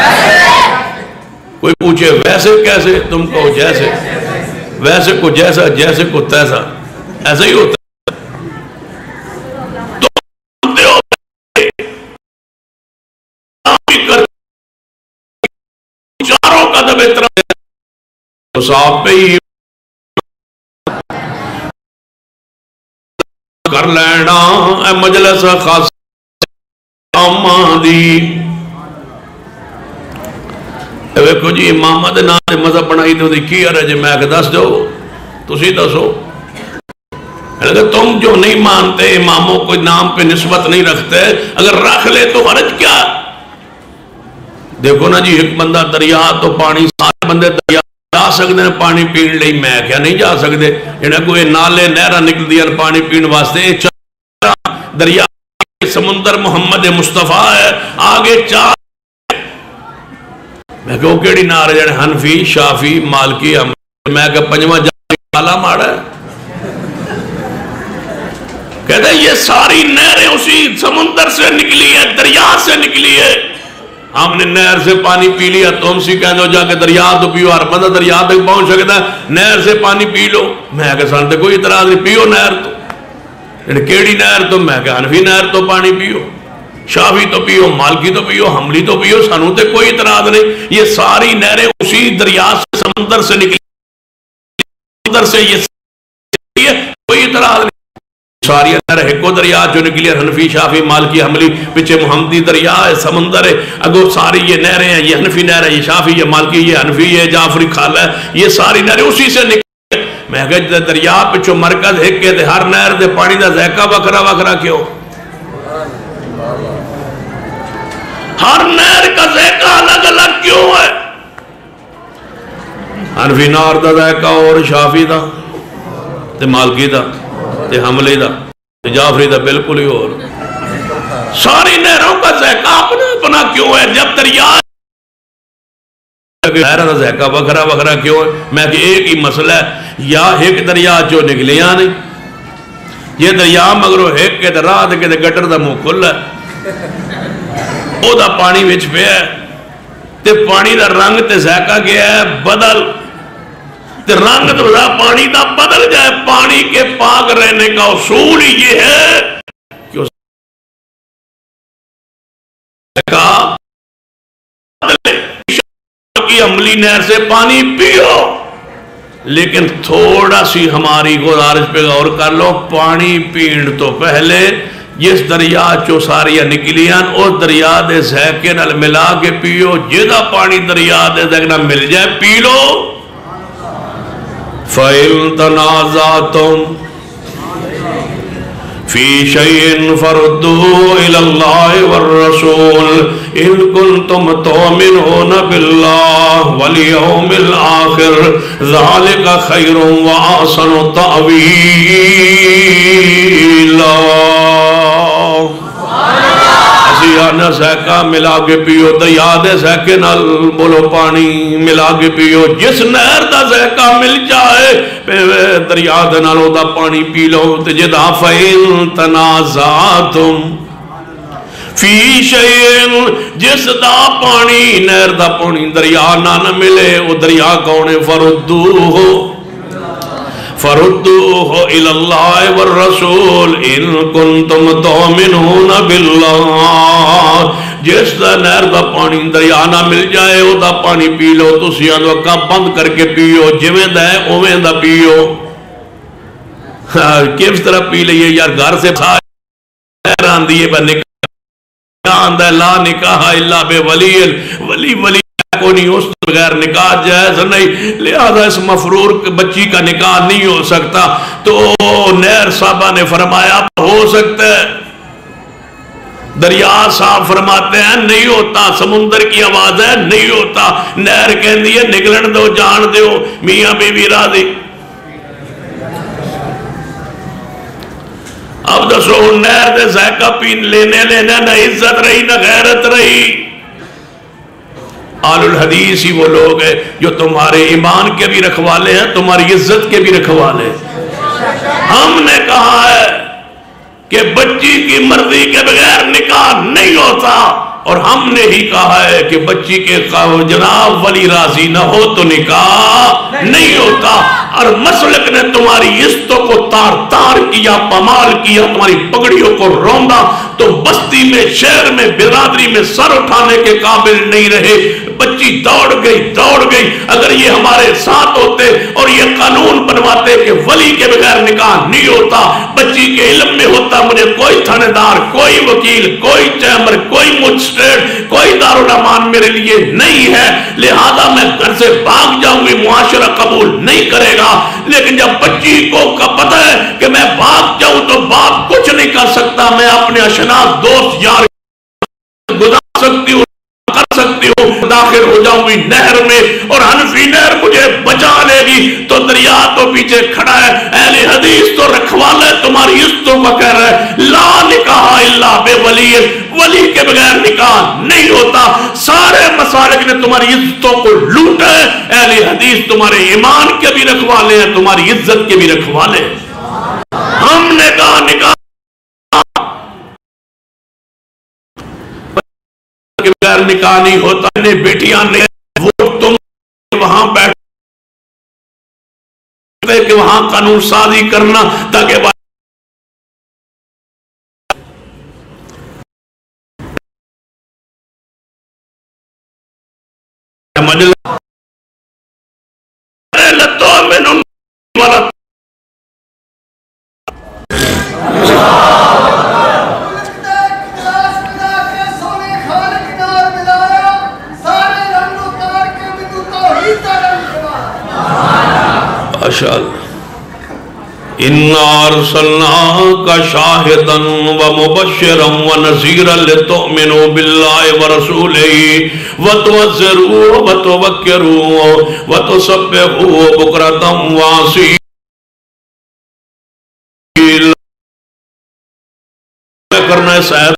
کوئی پوچھے ویسے کیسے، تم کہو جیسے، ویسے کو جیسا، جیسے کو تیسا، ایسا ہی ہوتا ہے، تو مانتے ہو چاروں کا دب اطرح تو صاحب پہ ہی کر لینا اے مجلس خاص عامہ دی۔ ویکھو جی امامہ دے نام دے مذہب بنائی دے دی کی ارے جی میں کہ دس دو تسی دسو اگر تم جو نہیں مانتے اماموں کو نام پہ نسبت نہیں رکھتے اگر رکھ لے تو حرج کیا؟ دیکھو نا جی ایک بندہ دریا تو پانی سارے بندے دریا جا سکتے ہیں پانی پین لئی میں کیا نہیں جا سکتے جنہیں کوئی نالے نہرہ نکل دیا پانی پین واسطے دریا سمندر محمد مصطفیٰ ہے آگے چار میں کہو کیڑی نار ہے حنفی شافی مالکی میں کہ پنجواں جانے کالا ماڑا ہے کہتا ہے یہ ساری نہریں اسی سمندر سے نکلی ہے دریا سے نکلی ہے ہم نے نہر سے پانی پی لیا تو ہم سی کہنے ہو جا کے دریا تو پیو ہر بندہ دریا تک پہنچ سکتا ہے نہر سے پانی پی لو میں کہ سانتے کوئی اعتراض نہیں پیو نہر تو کیڑی نہر تو میں کہ حنفی نہر تو پانی پیو شافی تو پیو مالکی تو پیو حملی تو پیو سانو تے کوئی اعتراض نہیں یہ ساری نہریں اسی دریا سے سمندر سے نکلی سمندر سے یہ کوئی اعتراض نہیں ساری نہر ایکو دریا جو نکلی ہے حنفی شافی مالکی حملی پچھے محمدی دریا ہے سمندر ہے اگو ساری یہ نہریں ہیں یہ حنفی نہر ہے یہ شافی یہ مالکی یہ حنفی یہ جعفری خالہ ہے یہ ساری نہریں اسی سے نکلی میں کہتے دریا پچھو مرکز ایک کے ہر نہر دے پانی دا ذائقہ وکھرا وکھرا کیوں ہر نہر کا ذائقہ الگ الگ کیوں ہے حنفی نہر دا ذائقہ اور شافی دا تے مالکی دا تے حملی دا تے جعفری دا بالکل ہی اور ساری نہروں کا ذائقہ اپنا اپنا کیوں ہے جب دریا نہر دا ذائقہ وکھرا وکھرا کیوں ہے میں کہ ایک ہی مسئلہ ہے یا ایک دریا جو نکلیاں نہیں یہ دریا مگرو ایک کے درہ دے کے گٹر دا منہ کھل ہے او دا پانی وچ پہ ہے تے پانی دا رنگ تے ذائقہ گیا ہے بدل تے رنگ دا پانی دا بدل جائے پانی کے پاک رہنے کا اصول یہ ہے کہ اس ذائقہ کی عملی نہر سے پانی پیو لیکن تھوڑا سی ہماری گزارش پہ غور کر لو پانی پین تو پہلے جس دریا چو ساریا نکلیاں اس دریا دے ذائقے نال ملا کے پیو جدا پانی دریا دے ذائقے نال مل جائے پی لو فَإِن تَنَازَعْتُمْ فِي شَيْءٍ فَرُدُّوهُ إِلَى اللَّهِ وَالرَّسُولِ إِن كُنتُمْ تُؤْمِنُونَ بِاللَّهِ وَالْيَوْمِ الْآخِرِ ذَلِكَ خَيْرٌ وَأَحْسَنُ تَأْوِيلًا آنا ذائقہ ملا کے پیو دریا دے ذائقے نال بولو پانی ملا کے پیو جس نہر دا ذائقہ مل جائے دریا دے نالوں دا پانی پی لو تے جدا فَإِن تَنَازَعْتُمْ فِي شَيْءٍ جس دا پانی نہر دا پانی دریا نہ نہ ملے وہ دریا کونے فَرُدُّوهُ فَرُدُّوهُ إِلَى اللَّهِ وَالرَّسُولِ إِن كُنتُمْ تُؤْمِنُونَ بِاللَّهِ جس دا نہر دا پانی دریا نہ مل جائے وہ دا پانی پی لو تو سیاں دو کب بند کر کے پیو جویں دا ہے اویں دا پیو کس طرح پی لئیے یار گھر سے سارے آن دیئے با نکاح آندہ لا نکاح اللہ بے ولی ولی ولی کو نہیں اس بغیر نکاح جائز نہیں لہذا اس مفرور بچی کا نکاح نہیں ہو سکتا تو نہر صاحبہ نے فرمایا ہو سکتا ہے دریا صاحب فرماتے ہیں نہیں ہوتا سمندر کی آواز ہے نہیں ہوتا نہر کہندی ہے نکلن دو جان دیو میاں بی بی راضی اب دسو نہر دے ذائقہ پین لینے لینے نہ عزت رہی نہ غیرت رہی آل الحدیث ہی وہ لوگ ہیں جو تمہارے ایمان کے بھی رکھوالے ہیں تمہاری عزت کے بھی رکھوالے ہیں ہم نے کہا ہے کہ بچی کی مرضی کے بغیر نکاح نہیں ہوتا اور ہم نے ہی کہا ہے کہ بچی کے جناب ولی راضی نہ ہو تو نکاح نہیں ہوتا اور مسلک نے تمہاری عزتوں کو تار تار کیا پمال کیا تمہاری پگڑیوں کو روندا تو بستی میں، شہر میں، برادری میں سر اٹھانے کے قابل نہیں رہے۔ بچی دوڑ گئی دوڑ گئی۔ اگر یہ ہمارے ساتھ ہوتے اور یہ قانون بنواتے کہ ولی کے بغیر نکاح نہیں ہوتا، بچی کے علم میں ہوتا مجھے کوئی تھانے دار، کوئی وکیل، کوئی چیمبر، کوئی مجسٹریٹ، کوئی دارالامان میرے لیے نہیں ہے، لہذا میں گھر سے بھاگ جاؤں گی، معاشرہ قبول نہیں کرے گا۔ لیکن جب بچی کو پتہ ہے کہ میں بھاگ جاؤں تو باپ کچھ نہیں کر سکتا، میں اپنے اشناس دوست یار گزار سکتی ہوں، کر سکتی ہوں، داخل ہو جاؤں گی نہر میں اور حنفی نہر مجھے بچا لے گی، تو دریا تو پیچھے کھڑا ہے۔ اہل حدیث تو رکھوالے تمہاری عزتوں کا کہہ رہا ہے، لا نکاح الا بے ولی، ولی کے بغیر نکاح نہیں ہوتا۔ سارے مسالک نے تمہاری عزتوں کو لوٹا ہے، اہل حدیث تمہارے ایمان کے بھی رکھوالے ہیں، تمہاری عزت کے بھی رکھوالے ہیں۔ ہم نے کہا نکاح کے بغیر نکاح نہیں ہوتا، انہیں بیٹیاں نے وہ تم وہاں بیٹھے کہ وہاں قانون سازی کرنا تاکہ مجلس لتو میں نم والا اِنَّا أَرْسَلْنَاكَ شَاهِدًا وَمُبَشِّرًا وَنَذِيرًا لِتُؤْمِنُوا بِاللَّهِ وَرَسُولِهِ وَتُعَزِّرُوهُ وَتُوَقِّرُوهُ وَتُسَبِّحُوهُ بُكْرَةً وَأَصِيلًا کرنا ہے صاحب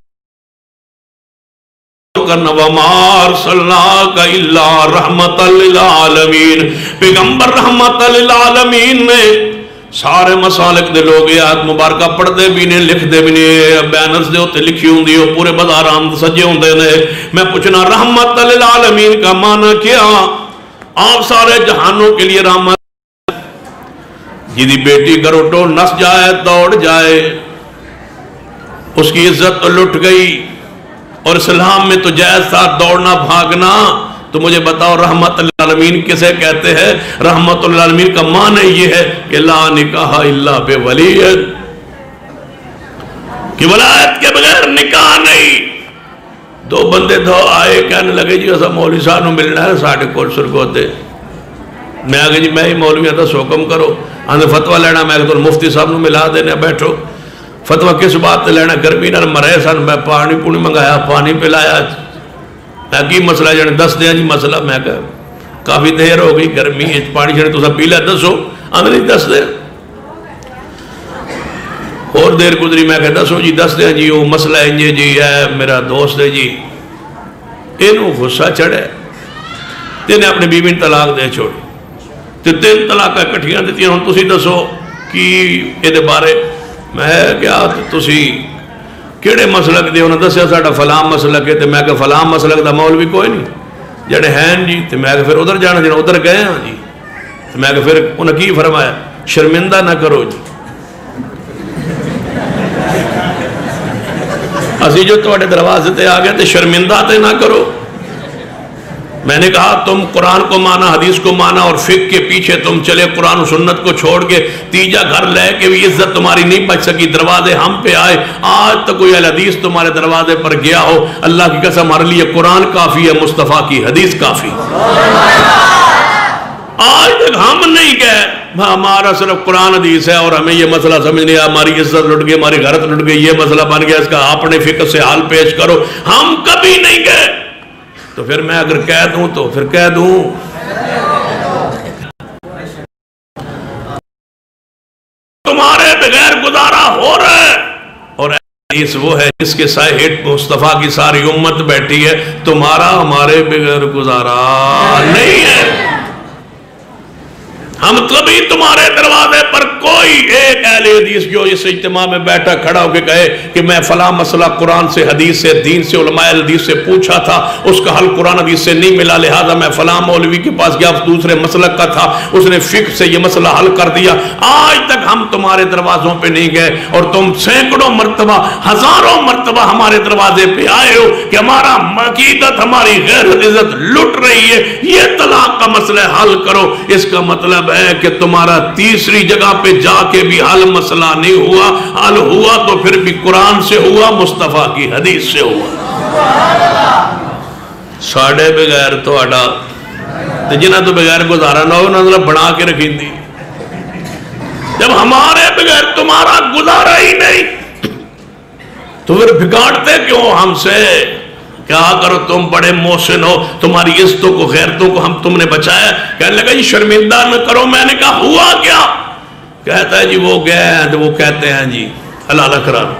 کرنا وَمَا أَرْسَلْنَاكَ إِلَّا رَحْمَةً لِلْعَالَمِينَ۔ پیغمبر رحمت للعالمین نے سارے مسالک دے لوگ یہ آیت مبارکہ پڑھ دے بھی نہیں، لکھ دے بھی نہیں، بیانس دے ہوتے لکھی ہوں دی پورے بازار آمد سجے ہوں دے نے۔ میں پوچھنا رحمت للعالمین کا معنی کیا؟ آپ سارے جہانوں کے لیے رحمت، جیدی بیٹی گروٹو نس جائے دوڑ جائے، اس کی عزت تو لٹ گئی، اور اسلام میں تو جائز تھا دوڑنا بھاگنا۔ تو مجھے بتاؤ رحمت للعالمین کسے کہتے ہیں؟ رحمت للعالمین کا معنی یہ ہے کہ لا نکاح الا بے ولی، کہ ولایت کے بغیر نکاح نہیں۔ دو بندے دو آئے کہنے لگے جی ایسا مولوی صاحب نو ملنا ہے ساڑھے کول سرگوتے، میں آگے جی میں ہی مولوی ہے تو حکم کرو، آنے فتوہ لینا، میں کہتا ہوں مفتی صاحب نو ملا دینے، بیٹھو فتوہ کس بات لینا؟ گرمی نہ مرے سن، میں پانی پونی منگایا، پانی پلایا، میں کی مسئلہ جانے دس دیا جی مسئلہ، میں کہا کافی دیر ہو گئی گرمی پانی جانے تو سب پی لیا دسو، آنے نہیں دس دیا، اور دیر گزری، میں کہا دسو جی دس دیا جی وہ مسئلہ انجے جی ہے میرا دوست ہے جی، انہوں غصہ چڑھے، تینے اپنے بیوی طلاق دے چھوڑی، تین طلاق کٹھیاں دیتی ہیں، تسی دسو کی یہ بارے، میں کیا تسی کیڑے مسلک دے انہوں نے دسیا ساڑھا فلاں مسلک ہے، تو میں کہا فلاں مسلک دا مولوی کوئی نہیں جڑے ہیں جی، تو میں کہا پھر ادھر جانا جانا ادھر گئے ہیں جی، تو میں کہا پھر انہوں نے کی فرمایا شرمندہ نہ کرو جی، اسی جو تواڈے دروازے تے آ گئے تو شرمندہ تے نہ کرو۔ میں نے کہا تم قرآن کو مانا، حدیث کو مانا، اور فقہ کے پیچھے تم چلے، قرآن و سنت کو چھوڑ کے تیجا گھر لے کے بھی عزت تمہاری نہیں بچ سکی، دروازے ہم پہ آئے، آج تک کوئی اہل حدیث تمہارے دروازے پر گیا ہو، اللہ کی قسم ہمارے لیے قرآن کافی ہے، مصطفیٰ کی حدیث کافی، آج تک ہم نہیں گئے، ہمارا صرف قرآن حدیث ہے اور ہمیں یہ مسئلہ سمجھ نہیں آیا، ہماری عزت لٹ گئی، ہماری غیرت لٹ گئی، یہ مسئلہ بن گیا، اس کا اپنے فقہ سے حال پیش کرو، ہم کبھی نہیں گئے۔ تو پھر میں اگر کہہ دوں تو پھر کہہ دوں تمہارے بغیر گزارا ہو رہا ہے، اور حدیث وہ ہے جس کے سائے ہٹ مصطفیٰ کی ساری امت بیٹھی ہے، تمہارا ہمارے بغیر گزارا نہیں ہے۔ ہم کبھی تمہارے دروازے پر کوئی ایک اہل حدیث جو اس اجتماع میں بیٹھا کھڑا ہو کے کہے کہ میں فلاں مسئلہ قرآن سے حدیث سے دین سے علماء حدیث سے پوچھا تھا، اس کا حل قرآن حدیث سے نہیں ملا، لہذا میں فلاں مولوی کے پاس گیا، دوسرے مسلک کا تھا، اس نے فقہ سے یہ مسئلہ حل کر دیا، آج تک ہم تمہارے دروازوں پہ نہیں گئے اور تم سینکڑوں مرتبہ ہزاروں مرتبہ ہمارے دروازے پہ آئے ہو کہ ہمارا عقیدت ہماری غیر عزت لٹ رہی ہے، یہ طلاق کا مسئلہ حل کرو۔ اس کا مطلب ہے کہ تمہارا تیسری جگہ پہ جا کے بھی حل مسئلہ نہیں ہوا، حل ہوا تو پھر بھی قرآن سے ہوا، مصطفیٰ کی حدیث سے ہوا۔ ساڑھے بغیر تو اڈا جنہ تو بغیر گزارا نہ ہو نہ بنا کے رکھیں دی، جب ہمارے بغیر تمہارا گزارا ہی نہیں تو پھر بگاڑتے کیوں ہم سے؟ کیا کرو تم بڑے محسن ہو، تمہاری عزتوں کو غیرتوں کو ہم تم نے بچایا۔ کہنے لگا جی شرمندہ نہ کرو۔ میں نے کہا ہوا کیا؟ کہتا ہے جی وہ گئے ہیں تو وہ کہتے ہیں جی حلال قرآن۔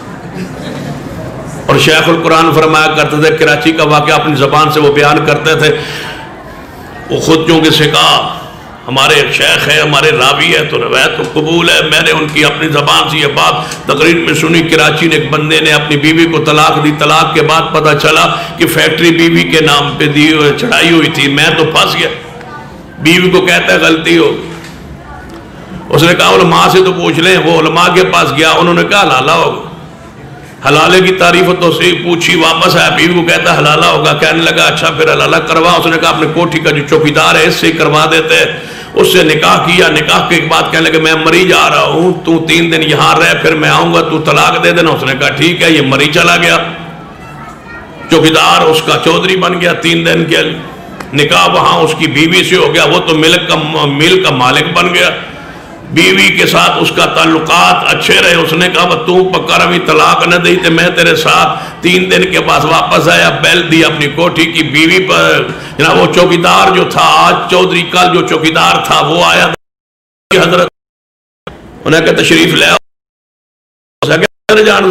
اور شیخ القرآن فرمایا کرتے تھے، کراچی کا واقعہ اپنی زبان سے وہ بیان کرتے تھے، وہ خود چونکہ سکھا ہمارے شیخ ہے، ہمارے راوی ہے تو روایت تو قبول ہے، میں نے ان کی اپنی زبان سے یہ بات تقریر میں سنی۔ کراچی نے ایک بندے نے اپنی بیوی کو طلاق دی، طلاق کے بعد پتہ چلا کہ فیکٹری بیوی کے نام پہ دی چڑھائی ہوئی تھی، میں تو پھنس گیا۔ بیوی کو کہتا ہے غلطی ہو، اس نے کہا علماء سے تو پوچھ لیں، وہ علماء کے پاس گیا، انہوں نے کہا حلالہ ہوگا، حلالے کی تعریف تو سے پوچھی، واپس آیا، بیوی کو کہتا حلالہ ہوگا، کہنے لگا اچھا پھر حلالہ کروا۔ اس نے کہا اپنے کوٹھی کا جو چوکیدار ہے اس سے کروا دیتے، اس سے نکاح کیا، نکاح کے بعد کہنے لگا میں مری جا رہا ہوں، تو تین دن یہاں رہ پھر میں آؤں گا، تو طلاق دے دینا۔ اس نے کہا ٹھیک ہے، یہ مری چلا گیا، چوکیدار اس کا چودھری بن گیا، تین دن کے نکاح وہاں اس کی بیوی سے ہو گیا، وہ تو ملک کا مل کا مالک بن گیا، بیوی کے ساتھ اس کا تعلقات اچھے رہے۔ اس نے کہا تو پکا روی طلاق نہ دی تو میں تیرے ساتھ۔ تین دن کے بعد واپس آیا، بیل دی اپنی کوٹھی کی بیوی پر، جناب وہ چوکیدار جو تھا آج چودھری، کل جو چوکیدار تھا وہ آیا، حضرت انہیں کہا تشریف لے آؤ، اندر جان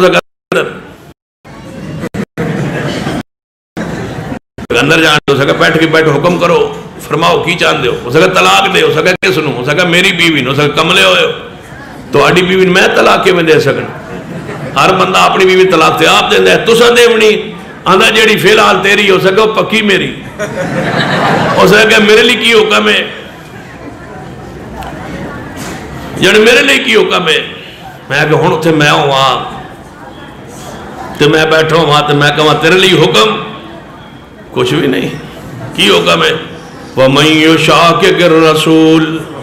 اندر جان ہو سکا بیٹھ کے بیٹھ حکم کرو، فرماؤ کی چاند دے ہو سکا طلاق دے ہو سکا کس نو ہو سکا میری بیوی نو سکا کملے ہوئے ہو تو آڑی بیوی میں طلاق کے میں دے سکنا۔ ہر بندہ اپنی بیوی طلاق دے آپ دے دے تو سا دے ونی آندھا جیڑی فی الحال تیری ہو سکا پکی میری ہو سکا میرے لیے کی حکم ہے، جیڑی میرے لیے کی حکم ہے۔ میں کہ ہون اتھے میں ہوں وہاں تو میں بیٹھا ہوں وہاں تو میں کہا تیرے لیے حکم کچھ بھی نہیں، کی حکم ہے وَمَنْ يُشَاقِقِ الرَّسُولِ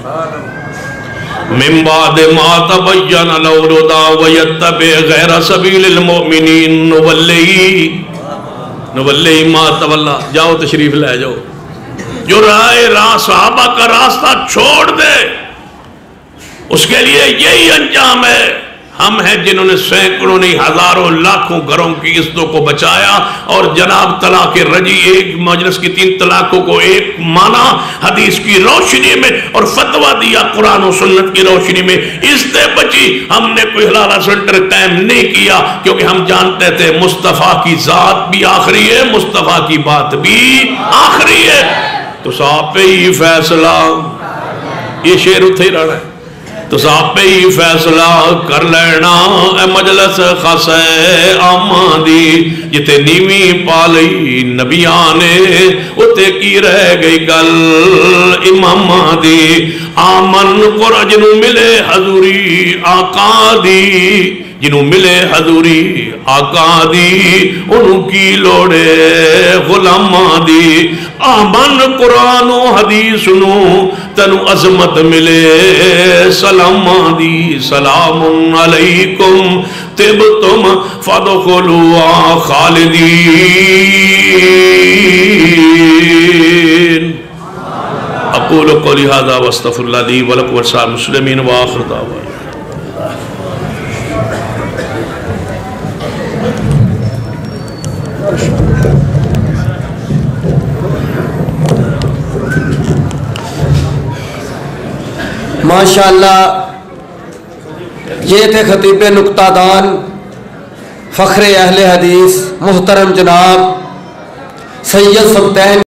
مِنْ بَعْدِ مَا تَبَيَّنَ لَهُ الْهُدَىٰ وَيَتَّبِعْ غَيْرَ سَبِيلِ الْمُؤْمِنِينَ نُوَلِّهِ نُوَلِّهِ مَا تَوَلَّىٰ۔ جاؤ تشریف لے جاؤ، جو رائے راہ صحابہ کا راستہ چھوڑ دے اس کے لیے یہی انجام ہے۔ ہم ہیں جنہوں نے سینکڑوں نہیں ہزاروں لاکھوں گھروں کی عزتوں کو بچایا، اور جناب طلاق رجی ایک مجلس کی تین طلاقوں کو ایک مانا حدیث کی روشنی میں اور فتویٰ دیا قرآن و سنت کی روشنی میں، عزتیں بچی۔ ہم نے کوئی حلالہ سنٹر قائم نہیں کیا کیونکہ ہم جانتے تھے مصطفیٰ کی ذات بھی آخری ہے، مصطفیٰ کی بات بھی آخری ہے، تو صاحب پہ ہی فیصلہ، یہ شعر اتھے ہی رہنا ہے، تو صاحب پہ ہی فیصلہ کر لینا اے مجلس خاصے آمادی، جتے نیوی پالی نبیانے اتے کی رہ گئی گل امام دی۔ آمن قرآن جنہوں ملے حضوری آقا دی، جنہوں ملے حضوری آقا دی انہوں کی لوڑے غلام دی۔ آمن قرآن و حدیث نو تنو عظمت ملے سلام دی۔ سلام علیکم تبتم فادخلوا خالدین۔ اقول قولی ھذا واستغفر اللہ لی ولکم ولسائر المسلمین وآخر دعوانا۔ ماشاءاللہ یہ تھے خطیب نکتہ دان فخر اہل حدیث محترم جناب سید سبتین